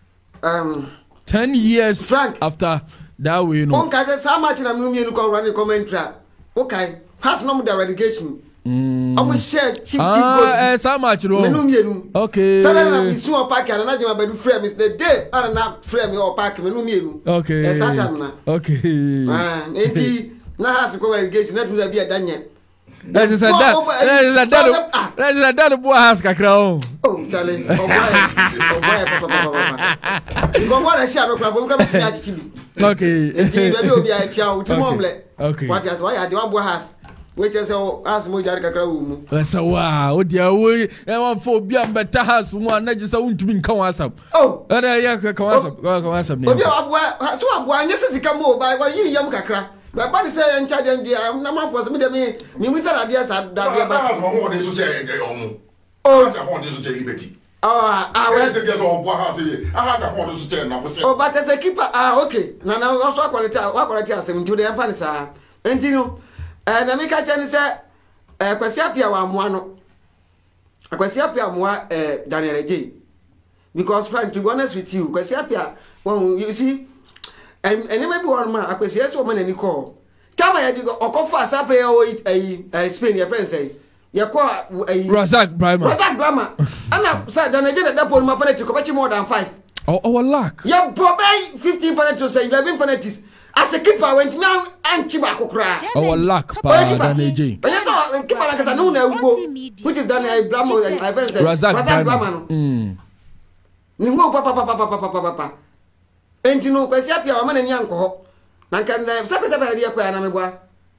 Um ten years Frank, after that we know. On kaze so much na me you come run commentary. Okay. Pass no the relegation. Mm. I'm share cheap cheap ah, eh, so much no. Menu mienu. Okay. So na me su park and na jema bedu frame is the day and na frame or park menu mienu. Okay. Eh satam na. Okay. Ah, enti na has go relegation na tun be adanye. That is a that. That is a that. That is a that boy has kakra o. Oh, Charlie. Oh boy. Oh boy papa papa. Go go na share no kra, go kra be chibi. Okay. Enti be obi a chia o tumomle. Okay. What is why the one boy has which is as mo jare kakra wo mu. So wow, o dia wo e wan fo obi am beta house mu an na jisa untumi nka wasap. Oh. Na ya ka wasap, ka wasap ni. Obi aboa so aboa nya sesika mo ba wa yin yam kakra. Ba ba say en charge en dia na ma force me de me me wi sa dia sa da dia ba. House mo de so say omo. Oh, sa ho de so say liberty. Ah, ah, we say dia so boa house e. Ah, sa ho de so say na wo say. Oh, but as a keeper, ah, okay. Na na also quality, wa quality asem nti de yan fa ni sa. Enti no eh na me ka che ni say eh Kwesi Apia wa amoa no. Kwesi Apia amoa eh Daniel Ejay. Because Frank, to be honest with you, Kwesi Apia, well, you see, and and maybe one man Kwesi Apia woman any call. Tama ya digo okofa asape o eh Spain your friend say. Ya kwa eh Razak Brahma. Razak Brahma. Ana say Daniel Ejay that pole ma penalty ko bachi more than five. Oh, our luck. Ya probably fifteen penalties say eleven penalties. As a keeper went now and Chiba Kokra. Our luck, pa Daniel J. But yes, so keeper like I know now, which is Daniel Brahma and I say Razak Brahma. Hmm. Ni mo papa papa papa papa papa. Enti no Kwesi Apia wa mana ni anko. Na kan na sa kwesi Apia dia kwa na megwa.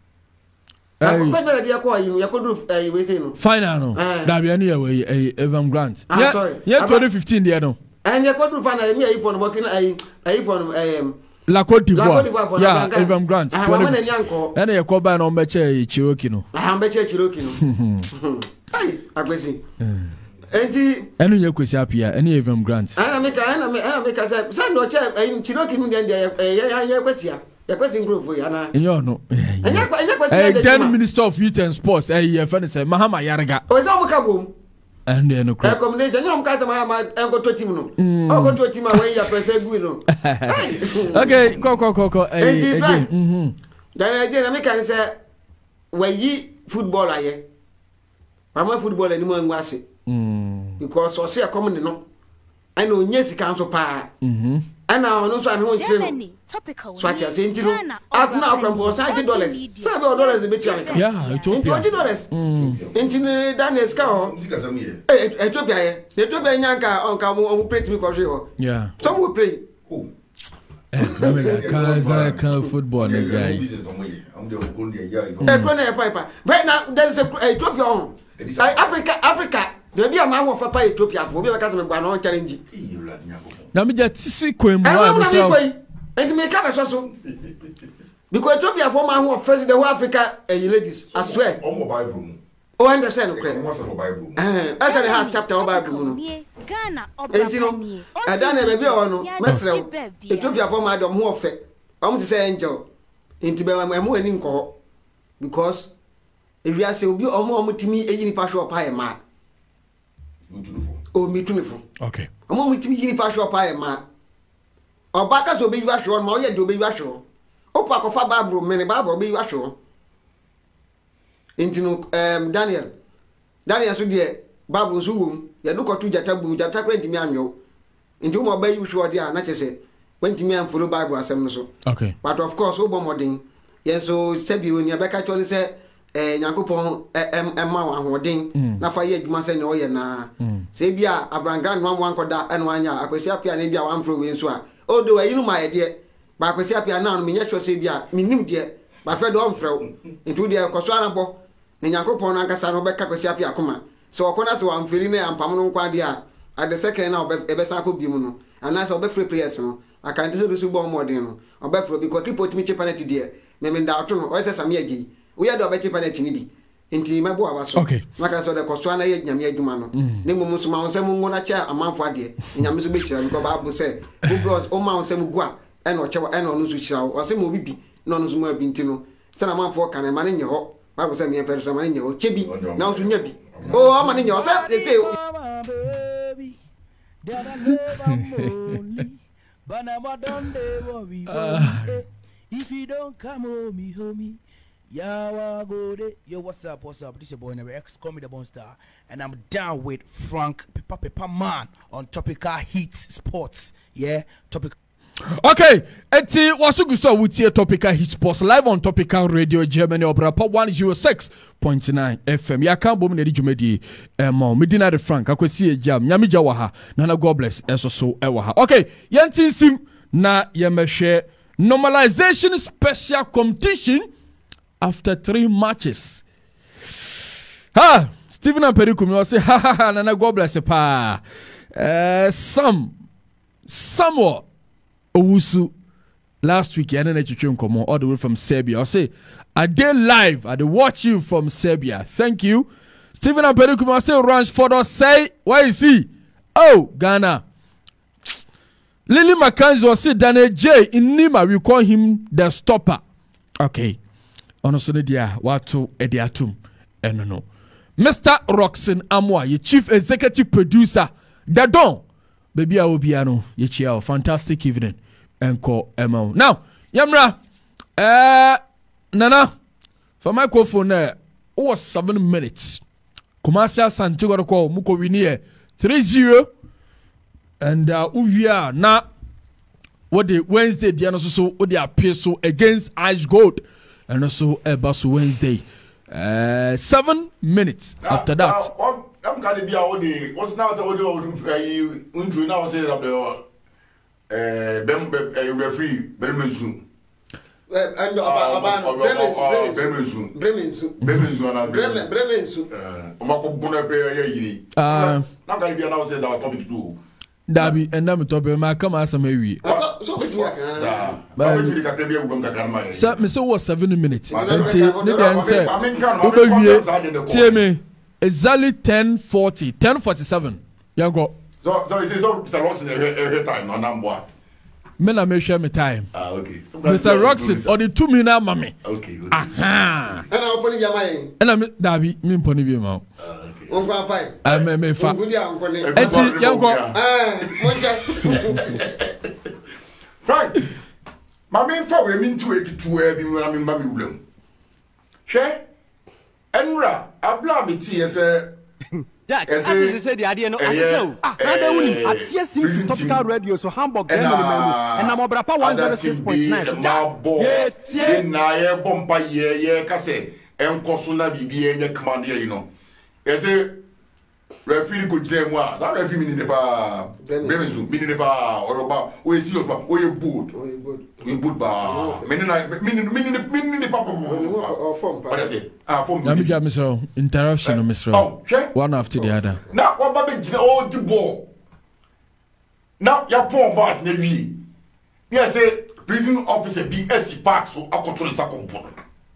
Na kwesi Apia dia kwa yi yakodu eh we say no. Final no. Da bia ni we eh Evan Grant. Yeah, yeah twenty fifteen there no. And yakodu final me ayi for no working ayi ayi for um La Côte d'Ivoire. Yeah, Evan Grant. Ah, wa mana ni anko. Na ye ko ba na o meche Cherokee no. Ah, meche Cherokee no. Ai, akwesi. Enti enu ye Kwesi Apia, enu Evan Grant. Ana meka ana me ana meka say say no che Cherokee no dey dey ya ya Kwesi ya ya question group for yana enyo no enya enya question eh then minister of youth and sports eh ye fa say Mahama Yarga o say o ka bom and then no crap recommendation nyom ka say Mahama enko to team no o ko to team a when ya press gu no okay ko ko ko ko eh again mhm dan again na me kan say wayi football aye mama football ani mo anwase mm because o say come no ana onye sika nso pa mhm ana ono so ane ho ntire no so acha se ntiro atuna akwampo seventy dollars seventy dollars be tia nka yeah Ethiopia twenty dollars mm ntine Daniel ska ho sika sam ye eh Ethiopia ye Ethiopia nyanka onka mo pray me ko hwe ho yeah some will pray oh eh mega kaza ka football na guy I'm the gold ya you eh kro na pipe right now there is a Ethiopia on Africa Africa there be a man wo fa pa Ethiopia fo be be ka se me gba no challenge na me just see kwem wa be so and me ka be so so because Ethiopia for man who first the whole Africa eh ladies I swear on my Bible oh understand correct what's the Bible eh I said has chapter of Bible no Ghana obra e dan e be o no mesrew Ethiopia for man dom who fe am to say angel enti be am ani nko because if you say obi omo omo timi eyini pa shop ha e ma o mi tunifo okay omo mi timi yini pa shop ha e ma obaka so be you ahwo ma o ye do be you ahwo o pa ko fa Bible me ne Bible be you ahwo enti no um Daniel Daniel so de Bible so wom ye do ko tu jata bu jata kwa ntimi anwo enti o mo ba you hwo de a na chese wantimi an follow Bible asem no so okay but of course o bo modern yen so sebi oni abeka chole se eh Yakupon em em ma ahoden na fa ye adwuma se ne o ye na se bia Abranga no am wankoda eno anya akwesi apia na bia wan fro we nso a o do ayi no ma ye de ba akwesi apia na no menye hwo se bia minim de ba fe do am fro ntu de koso anabo ne Yakupon na nkasa no beka akwesi apia akoma so okona se wan feri na ampam no nkwa de a at the second na obesa ko bimu no ana se obefre prayers no aka ndese do so bo modern no obefro because keep otimi che penalty de me me da to no o se same agi we had obeti penalty ni bi enti mabo abaso okay maka so de koso na ye nyame adwuma no ne mum so ma wonsem ngona cha amanfo ade nyame so be kira because Bible say who bros o ma wonsem gu a e na o chewa e na onu so kira o se mo bibi na onu so mo abinti no se na amanfo kan e ma ne nye ho Bible say me fe so ma ne nye ho chebi na o so nya bi o o ma ne nye ho se say if you don't come home, me homie. Yawa go de. Yo, what's up? What's up? This is your boy Never X, call me the Bone Star, and I'm down with Frank Peppa Peppa Man on Topical Heat Sports. Yeah, topic. Okay, eti wasu gusto wutie Topical Heat Sports live on Topical Radio Germany Obrapa one oh six point nine F M. Ya kan bom na di dwumadi emo Medina de Frank akwesi ejam nyame gya wa ha na na God bless eso so e wa ha. Okay, yenti sim na yemehwe normalization special competition after three matches. Ha! Stephen Amperikumi will say, ha ha ha, Nana, God bless you, pa. Uh, some, somewhat, Owusu, last week, I didn't come all the way from Serbia. I'll say, I did live, I did watch you from Serbia. Thank you. Stephen Amperikumi will say, Ransford, say, where is he? Oh, Ghana. Lily McKenzie will say, Daniel J. in Nima, we call him the stopper. Okay. Honestly, dear, what to Ediatum? Eh, no, no. Mister Roxon Amwa, your chief executive producer, Dadon, baby, I will be ano, your chair, fantastic evening, and call Emma. Now, Yamra, uh, Nana, for my microphone, there was seven minutes. Commercial Santiago call Muko Winie three zero. And uh, we are now what the Wednesday, the also so what they appear so against Ice Gold, and also Airbus Wednesday, uh, seven minutes now, after that. Now, I'm going to be all the what's now the audio untrue now says of the uh, Bem referee Bermensu. And about Bremensu, Bremensu, Bremensu, Bremensu. Omako Bona prayer ye. Uh, now can be announced that our topic too. Dabi enda mtope ma kama asa mewi. So betimi aka. Ba betimi ka tebe ugum kakran mai. Sa me say was seven minutes. Enti ne bi say obewie tie me exactly ten forty, ten forty-seven. Yango. So so it is so the loss in every time no number. me na me share me time. Ah, okay. Mister Roxy, or the two mina mami. Okay, okay. Aha. And I'll put in your mind. And I'm Dabi, me pony be ma. Okay. Uncle fine. I me me fa. Eti yanko. Ah, monja. Frank. Mami fa we min two eighty-two e bi mra mi mba mi wulem. Hwe. Enra, abla mi ti ese Jack, asese say the idea no asese. Ah, na da wuni. Atie sim Topical Radio so Hamburg dem no memu. And na Obrapa one oh six point nine so ja. Yes, tie na ye bomba ye ye ka se enkoso na bibie nye command ye no. Ese referee ko jire mu a, that referee mi ni ba Bremenzu, mi ni ba Oroba, o esi o ba, o ye boot. O ye boot. O ye boot ba. Mi ni na mi ni mi ni mi ni papa. O form pa. What is it? Ah, form. Let me get Mister Interruption, uh, Mister Oh, okay. One after the other. Now, what about the old ball? Now, your poor part, maybe. Yes, say prison officer B S C Park, so I control the second one.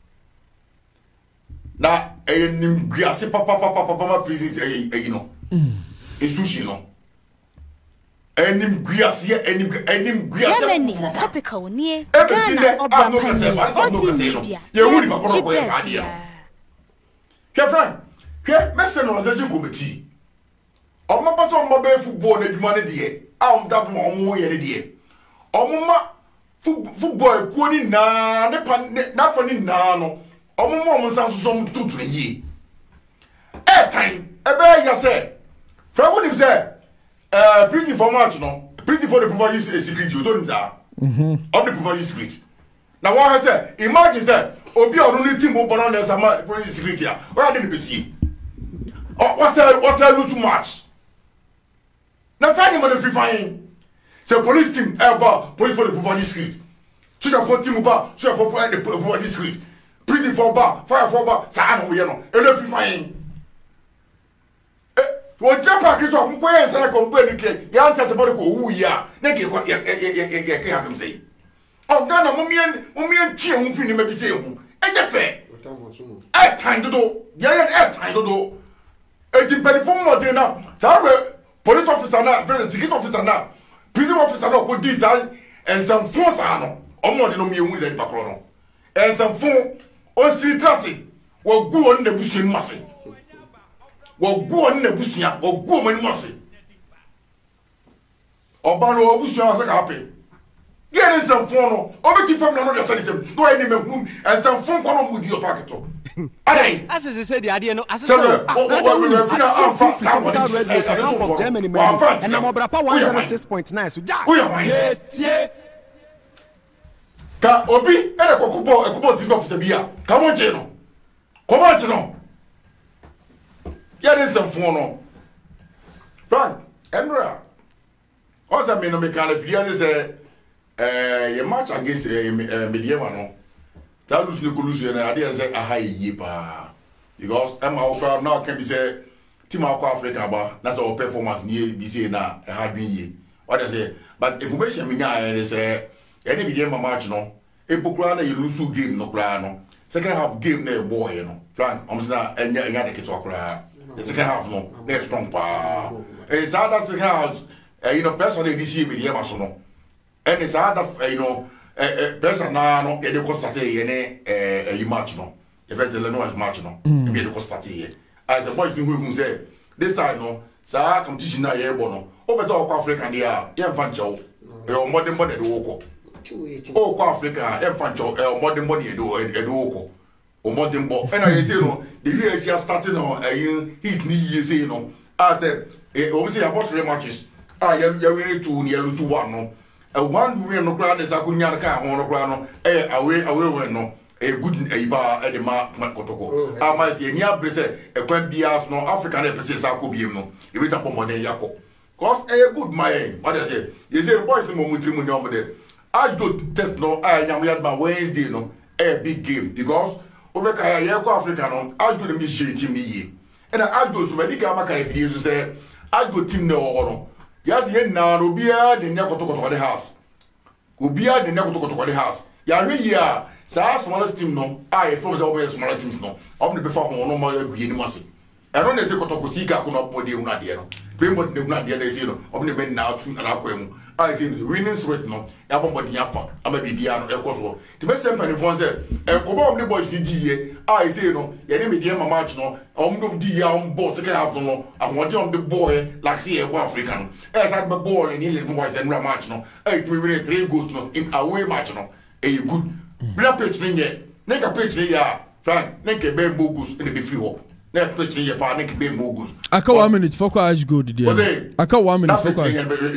Now, a nim grassy papa papa papa prison, a you know, institution, no. A nim grassy, a nim a nim grassy. Germany, topical near Ghana, Ghana, Obrapa, media. You would have got away, idea. Here, Frank, here, Messer Organization Committee. On my person, my baby football, and money dear. I'm that one more year, dear. On my football, Queen, na, not funny, no. On my woman's answer some two to the year. Air time, a bear, you say. Frank, what him say? Uh, pretty for much, no. Pretty for the provided secret, you don't that. On the provided secret. Now, what I said, imagine that. Obi only team who born as a police security. Where did you see? Oh, what's that? What's that? Too much. Now, signing on the free fine. Say police team, about police for the provided security. So you for team about, so you for the provided security. Pretty for bar, fire for bar, sign on, you know, and the free fine. Eh, what jump back is up, where is that company? You answer about who we are. Naked, what you can't say. Oh, Ghana, Mummy and Mummy and Chia, who feel maybe say, and your fair. Air time to do, yeah, air time to do. A depending from more than now. Police officer now, very ticket officer now, prison officer now could design and some force are no more than me with the background. And some phone or see trusty will go on the bush in Massey. Will go on the bush or go on Massey. Or Bano Bush are happy. Get in some phone, or make you from another citizen, go any room and some phone call with your pocket. Aye, as I said, the idea no, as I said, Germany, and I'm Obrapa one oh six point nine. So, yes, yes. Ka Obi, and a cocobo, a cocobo thing of the beer. Come on, General. Come on, General. Get in some phone. Frank, Emra. What's that mean? No, make a few Eh, your match against eh Mediema no. That lose no collusion. I didn't say a high yepa because I'm our crowd now can be say team our Africa ba. That's our performance near be say na a hard year. What I say, but information me nya and say any Mediema match no. E bukura na you lose game no kra no. Second half game na boy no. Frank, I'm saying enya enya de keto kra. The second half no, they strong pa. And so that second half, you know, personally this year Mediema so no. And it's other, you know, a person now, they go start a match no. If it's a Lenoir's match no, they go start here. As the boys who say, this time no, so I come to China here, bono. Over to Africa, they are, yeah, Fancho, or modern body do woko. Oh, Africa, yeah, Fancho, or modern body do a woko. Or modern ball. And I say, no, the U S are starting on a heat knee, you say, no. I said, obviously, about three matches. I am going to near to one no. A one way no ground is a good yarka on the ground, eh, away, away, no, a good a bar at the mark, Kotoko. I might say, near Brazil, a quaint beers, no African episodes, I could be no, if it's upon one day, Yako. Cause a good my, what I say, you say, boys, the moment you know, I go test no, I am we had my Wednesday, no, a big game, because over Kayako African, I go to miss team me. And I go to Medica Maca if you say, I go team no horror. Yes, yen now, Rubia, the Nakoto to the house. Ubia, the Nakoto to the house. Ya really are. So I smallest team no. I from the always smaller teams no. Only before one normal green massy. I don't know if you could talk to Tika could not put you on the Bring what they not the other zero, of the men now to Alaquem. I think winning threat no, everybody yafa, I'm a Bibiano, El Coso. The best time in France, and come on the boys, the I say no, your name is Yama March no, I'm going to dear on boss, second half no, I want you on the boy, like see a African. As I the ball and he was and Ramatch no, I can really three goals no, in away match no, a good. Bring a pitch in yet, make a pitch here, Frank, make a bear bogus in the free hole. Next pitch in your part, make a bear bogus. I call one minute for quite good, dear. I call one minute for quite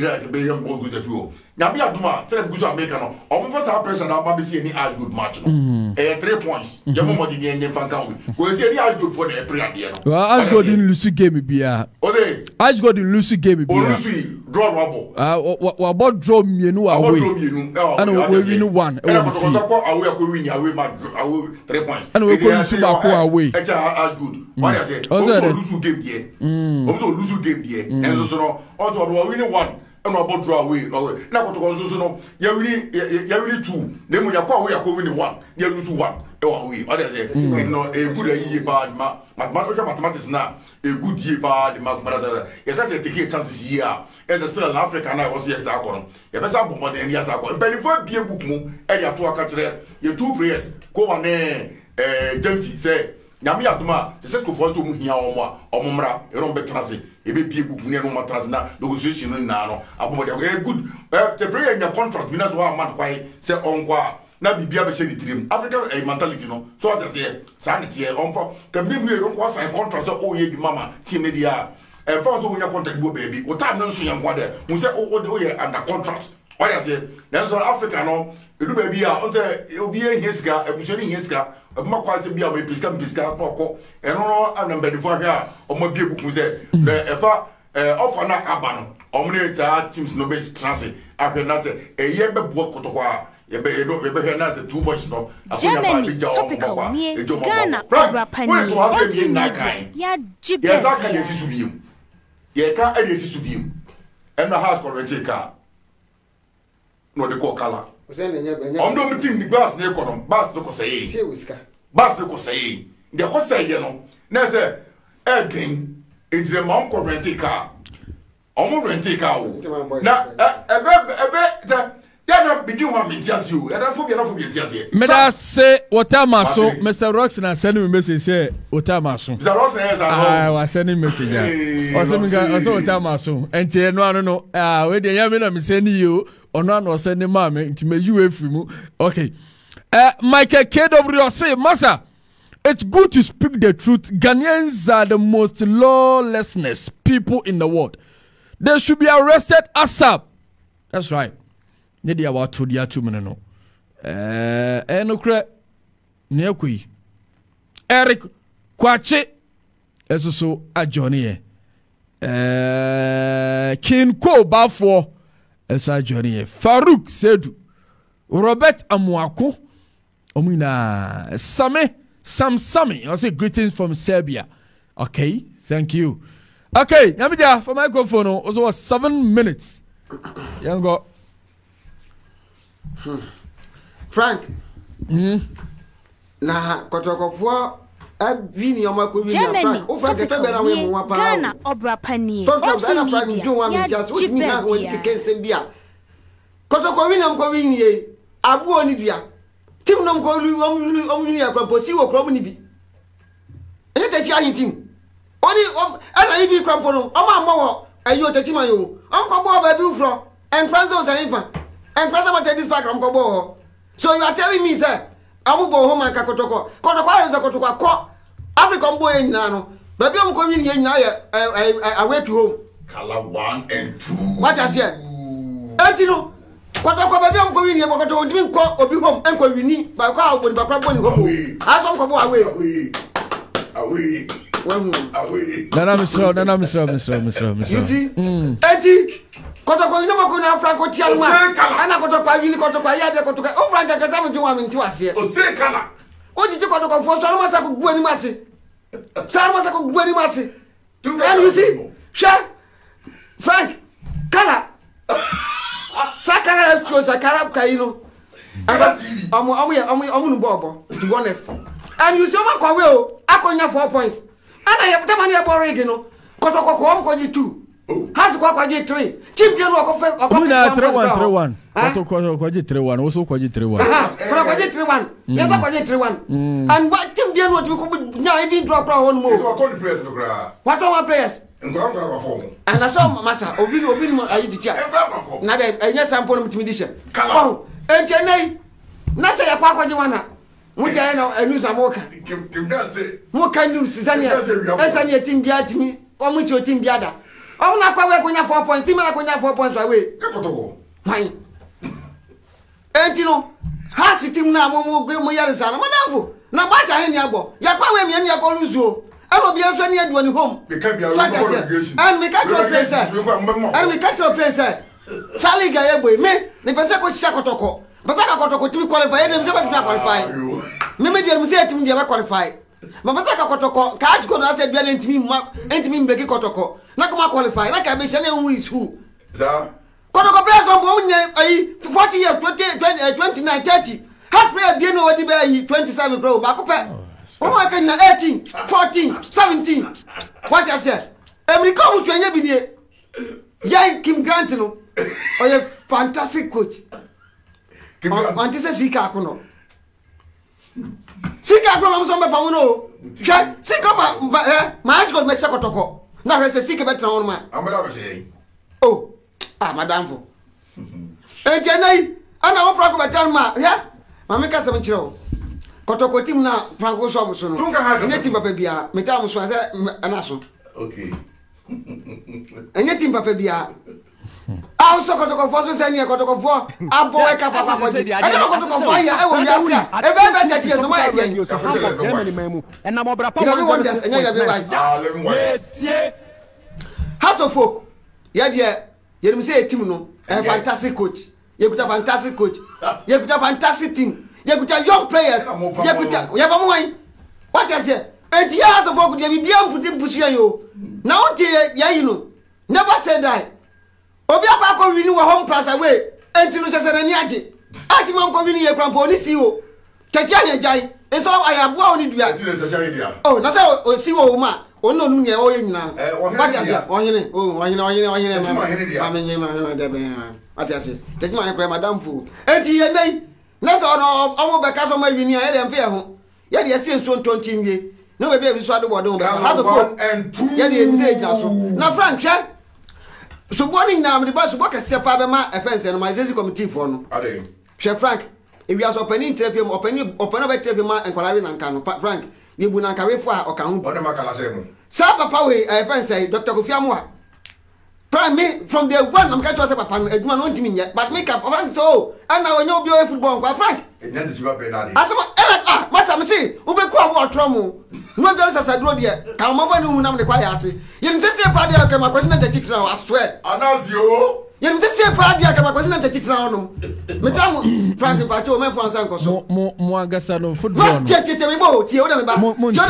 good. Now, be a duma, say good American. Almost our person, I'll be seeing any as good match. Eh, three points. Your mama didn't get fan count. We'll see any as good for the prayer. Well, as God in Lucy game be a. Oh, as God in Lucy game be a. Lucy, draw rubble. Ah, what about draw me no away? And we win one. And we are going away, my three points. And we're going to back away. As good. What I say, also Lucy game here. Also Lucy game here. And so, also we winning one. I'm about draw away. Now, what to also know, you really, you really two. Then when you call, we are going one. You lose one. Oh, we. What I say, you know, a good year bad mathematics now. A good year bad mathematics. You can't take a chances here. As still an African, I was here. You better have more than years ago. But if I be a book move, and you have to work you two prayers. Go on there, Jenfi say. Nyami aduma se se ko fo so mu hia omo omumra e ron betrase e be pie gugu ne no matrase na negotiation na no abomode e good the prayer nya contract binas wa man kwai se onkwa na bibia be she ni tirim African eh, mentality no so what say sanity e onfo ka bi bi e ron sign contract so o ye bi mama team ne dia e fa so nya contract bo baby o ta no so nya kwa de mu se o o ye under contract what I say then so Africa no e do baby a on say obi e hiesika e bu so ni hiesika ma kwase bia we piska piska koko eno no anamba defo ahia o ma bia buku se the efa offer na aba no o mne ta teams no be transit ahwe na se eye be bo kotoko a ye be no be be na se two boys no akonya ba bi ja o mo kwa e jo mo Ghana Pani to have me na kan ya jibe yes aka de sisu biem ye ka e de sisu biem eno house correct ka no de ko kala Ondo mi team the glass ne kono bas no ko say e bas no ko say e de ko say ye no na say e din entre mom ko rent car omo rent car o na ebe ebe the they not begin one mintias you and for be not for be mintias here me da say Otamaso Mister Rox na send me message say Otamaso Mister Rox is ah wa send me message o say me ga o say Otamaso enti no anu no ah we dey ya me na me send you ono anu send me ma me enti me you efri mu okay uh Michael K W say massa it's good to speak the truth. Ghanaians are the most lawlessness people in the world. They should be arrested ASAP. That's right. Nedi ya watu dia tu meneno. Eh enokre nekui. Eric Kwache esoso ajoni e. Eh Kinko Bafo eso ajoni e. Farouk Sedu. Robert Amwako. Omina Same Sam Sami. I say greetings from Serbia. Okay, thank you. Okay, Yamidia for microphone. Also was seven minutes. Young go. Hmm. Frank. Hmm. Na kotokofo abini yoma ko bi na Frank. O Frank ta bera we mo wa pa. Ghana obra pani. Frank na Frank ndu wa mi just what mi na woni ke kensem bia. Kotoko wi na ko wi ni abu oni bia. Tim no ko wi om om ni akrampo si wo krom ni bi. E ta chi ayin tim. Oni ana ibi krampo no o ma mo ayo ta chi man yo. On ko bo ba bi ufro. En kranzo sa ifa. And President take this back from Kobo. So you are telling me, sir, I will go home and Kakotoko. Kotoko is a Kotoko. African boy in Nano. Baby, I'm going in away to home. Color one and two. What I said? Antino. Kotoko, baby, I'm going here. Koto, doing call or be home and go need by car when Papa went home. I saw Kobo away. Away. Away. Away. Nana, Mister Nana, Mister Mister Mister Mister You see? Eti. Kotoko ina mako na Franco Tialma ana kotoko yini kotoko yade kotoko o Franco kaza mu jwa minti wase o se kana o jiji kotoko fo so almost ko guani mase so almost ko guani mase can you see sha Frank kala sakara so sakara kaino amu amu amu amu nu bobo to be honest and you see ma kwa we o akonya four points ana ye putama ne boro igi no kotoko ko ko ji two Has kwa kwa je three. Team piano okope okope. Una three one three one. Wato kwa kwa je three one, also kwa je three one. Aha, kwa kwa je three one. Yes kwa je three one. And what team piano what we ko nya even drop ra one more. So call the press no gra. What one players? Ngora ngora form. And I saw massa obi obi mo ayi di cha. Na dem enya sample no mutimi di she. Oh, enche nei. Na se ya kwa kwa je wana. Muja na news amoka. Kim kim da se. Mo kan news sania. Esania team bia timi. O mu chi team bia da. Oh, na kwa we kunya four points. Team na kunya four points away. Kapotoko. Why? Enti no. Ha si team na mo mo gbe mo yare sa na madafo. Na ba cha he ni abo. Ya kwa we me ni ya ko luzu o. Eno bia so ni adu ni home. Be ka bia we congregation. And me ka to place. And me ka to place. Sali ga ye boy me. Me pese ko sha kotoko. Pese ka kotoko timi qualify. E dem se ba timi qualify. Me me dia me se timi dia ba qualify. Ma pese ka kotoko. Ka ajko na se bia ntimi ma ntimi mbeki kotoko. Na kuma qualify. Na ka be se na who is who. Za. Kotoko players on bo nya ayi forty years twenty twenty-nine thirty. Half player bi no wadi be ayi twenty-seven grow ba ko pe. Oh my God, eighteen, fourteen, seventeen. What I said? Every come to any video. Young Kim Grant, no, or a fantastic coach. Want to say Sika Kuno? Sika Kuno, some of Pamuno. Sika, my God, my Sakotoko. Now, I say Sika better on my. I'm going say. Oh, ah, Madame. And Jenny, I know what about Talma, yeah? Mamma seven children. Kotoko team na Franco so so no. Enye team papa bia, meta mo so ase anaso. Okay. Enye team papa bia. Ah so kotoko fo so se ni kotoko fo abo e ka papa fo. E no kotoko fo ya e wo ya sia. E be be tati no ma e dey. So Hamburg Germany mamu. E na mo bra pa one oh six point nine. Ah, eleven one. Heart of folk. Ya dia, ye dem say team no. A fantastic coach. Ye kuta fantastic coach. Ye kuta fantastic team. You could have young players. You could have one. What I say? And the hours of work, you be able to put in Pusio. Now, yeah, you know, never said that. Obia Paco renew a home price away. And to just an yaji. Atimam convenient cramponi see you. Tatiana Jai. And so I have one in the Oh, that's how see you, ma. Oh, no, no, oh, you know. What I say? Oh, you know, oh, you know, you know, you know, I mean, what I say? Take my grandma fool. And the name. Nasa ono omo beka so ma wini e dem fe ho ye de ese nso ntonti nwie no be be so ado bodo be has of and two ye de ese ja so na Frank hwe so boni na me ba so boka se pa be ma offense no ma zezi committee for no ade hwe Frank e wi aso pani interview mo pani opana be interview ma enkwalare na nka no Frank ye bu na nka we fo a oka hu ode makala se mo sa papa we offense Doctor Kofi Amoa Prime me from the one I'm going to say papa no eduma no ntimi nye but make up Frank so and now when you be football kwa Frank e nya de ba be na de asema ela ah masa me say ubeku abo otromo no be sasa duro de ka mo ba ni hu nam de kwa ya ase ye nse se pa de ka ma question na tachitra I swear anazio ye nse se pa de ka ma question na tachitra no me tamu Frank pa cho me fo ansa nko so mo mo agasa no football no tie tie me bo tie o de me ba mo mo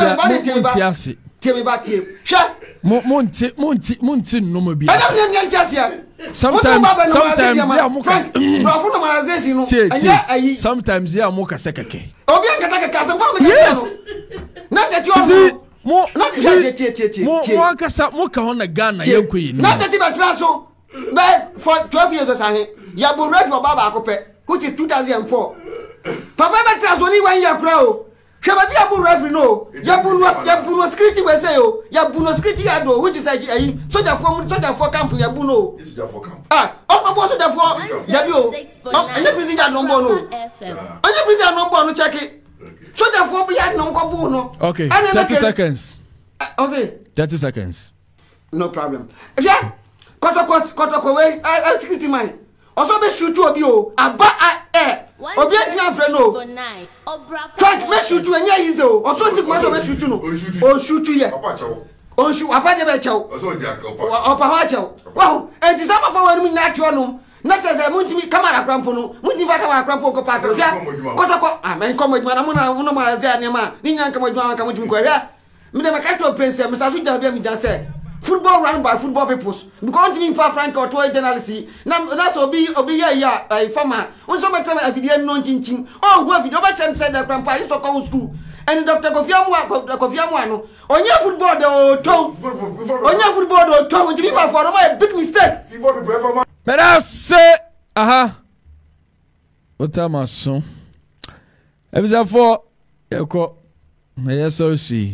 tie tie me ba tie hwe mo mo nti mo nti mo nti no mo bi ana nyan nyan tia sometimes sometimes yeah mo ka bro for normalization no anya ayi sometimes yeah mo ka sekeke obi an ka sekeke asan kwa me ka no na tati o mo na tie tie tie tie mo mo ka sa mo ka hona Ghana yanko yi na tati ba traso be for twelve years or ahe ya bo ref for baba akope which is two thousand four papa be traso ni one year kra o Shaba bi abu referee no. Ya bunu ya bunu security we say o. Ya bunu security ya do which is like ayi soldier for soldier for camp ya bunu. This is for camp. Ah, of course soldier for W o. Any prison ya number no. Any prison number no check it. Soldier for bi ya no ko bu no. Okay. thirty seconds. I say thirty seconds. No problem. Yeah. Kotoko kotoko we security man. Also be shoot obi o. Aba eh. Obi antima friend no. Frank me shoot you enya yize o. Oso si kuma so me shoot no. O shoot you here. Papa chawo. O shoot papa de be chawo. Oso dia ka papa. O papa chawo. Wow, e ti sa papa wani mi na atwo no. Na se se mu ntimi camera crampo no. Mu ntimi camera crampo ko pa ko bia. Kotoko ah men ko moduma na mu na mu no mara zia ne ma. Ni nyan ka moduma ka moduma ko hia. Me de me ka to prince me sa so da bia mi dan se. Football run by football people. Because to me for Frank or to journalist. Na na so be obi ya ya farmer. Won so me tell me video no chinchin. Oh, we video ba chan said that grandpa is to come school. and Doctor Kofi Amwa Kofi Amwa no onye football de o ton onye football de o ton nti people for a big mistake FIFA people ever but I say aha what am I son ebisa for yeko na yeso see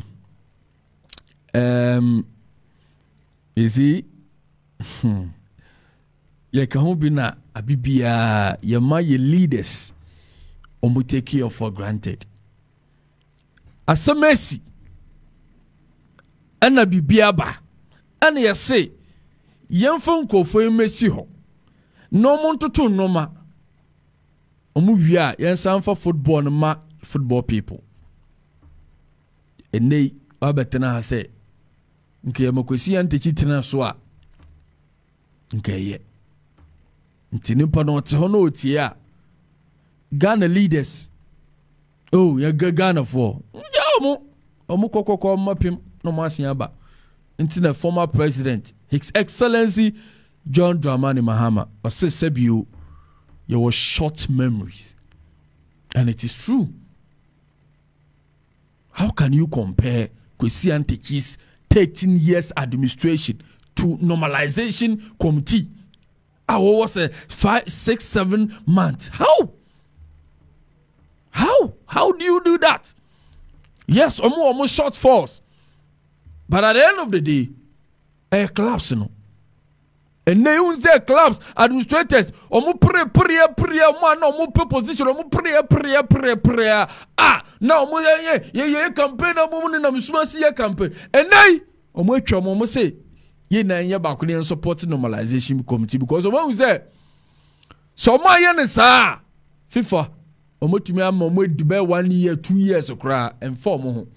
um is he ye ka ho bi na abibia ye ma ye leaders omo take you for granted asamesi ana bibia ba ana ye say yemfa nkofo emesi ho no mo ntoto nnoma omo wi a yensan fa football no ma football people enei abetena ha say nke makosi antechi tena so a nke ye ntini pa no te ho no tie a Ghana leaders oh ya Ghana for ya omo omo kokoko mapim no masia ba ntina former president His Excellency John Dramani Mahama was said you you were short memories, and it is true. How can you compare Kwesi Antechi's thirteen years administration to normalization committee? I was a five, six, seven months. How? How? How do you do that? Yes, almost almost shortfalls, but at the end of the day, a collapse, you know. And they use their clubs, administrators, omu pray, pray, pray, man, omu position, omu pray, pray, pray, pray. Ah, now omu ye ye ye campaign, omu na misumasi ye campaign. And they omu etwa omu say ye na ye ba kuni support normalization committee because omu use there. So omu ye ne sa FIFA omu timi am omu dube one year, two years okra and four omu.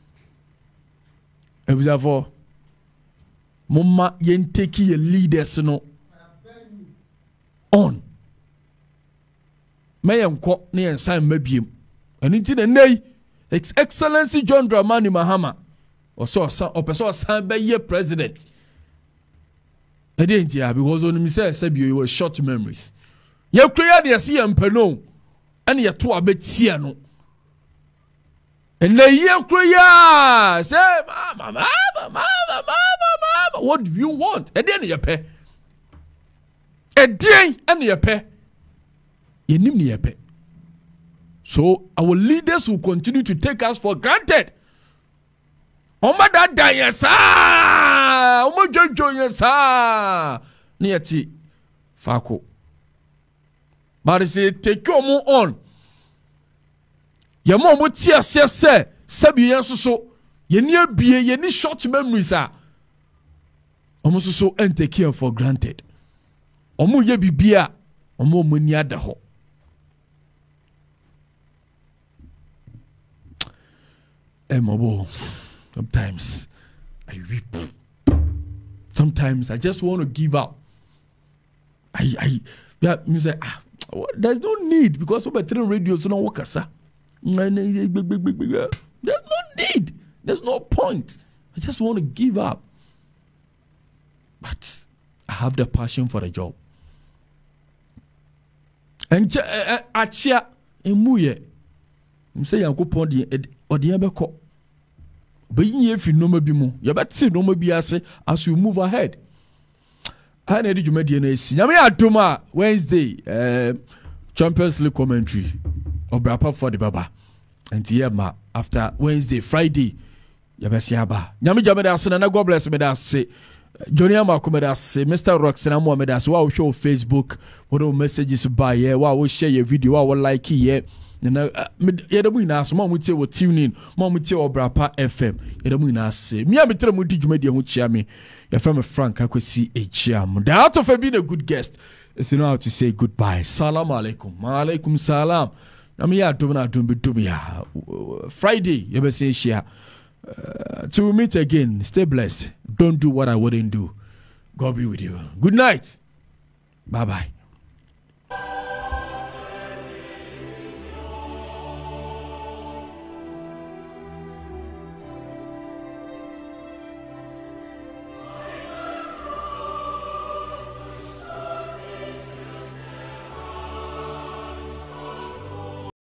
Ebizafo Mama yen take your leaders no on. May unko ne ensan mabiem. And inti the nay His Excellency John Dramani Mahama or so son or person san be ye president. I didn't hear because on me say say you were short memories. You clear the see empano and you to a bit see no. And the year clear say mama mama mama mama. What do you want? A day you pay. A day and you pay. You need me pay. So our leaders will continue to take us for granted. Oma da da yesa. Oma jojo yesa. Niati fako. But say take your mo on. Your mom would tear say say sabi yanso so. Ye near be ye ni short memories ah. Omo so and take care for granted. Omo ye bibia, omo mani ada ho. Emobo. Sometimes I weep. Sometimes I just want to give up. I I yeah, you say ah, there's no need because over three radios no work asa. There's no need. There's no point. I just want to give up. But I have the passion for the job. And achia emuye. You say yanko pon di odi ebeko. Be yin efi no ma bi mu. You better no ma bi ase as we move ahead. I need you media na esi. Nyame adoma Wednesday uh, Champions League commentary. Obrapa for the baba. And here ma after Wednesday, Friday. Yabesi aba. Nyame jameda ase na God bless me da say. Johnny Amakumeda say Mister Roxana Mohammed so wa show Facebook what messages by yeah wa we share your video wa like here you know yeah the na so mom tell what tune in mom tell Obrapa F M yeah the na say me am tell mu di dwuma de ho chia me your friend Frank akwesi echiam the out of being a good guest is you know how to say goodbye. Salam alaikum wa alaikum salam na me ya dum na dum bi dum ya Friday you be say share. Uh, till we meet again, stay blessed. Don't do what I wouldn't do. God be with you. Good night. Bye bye.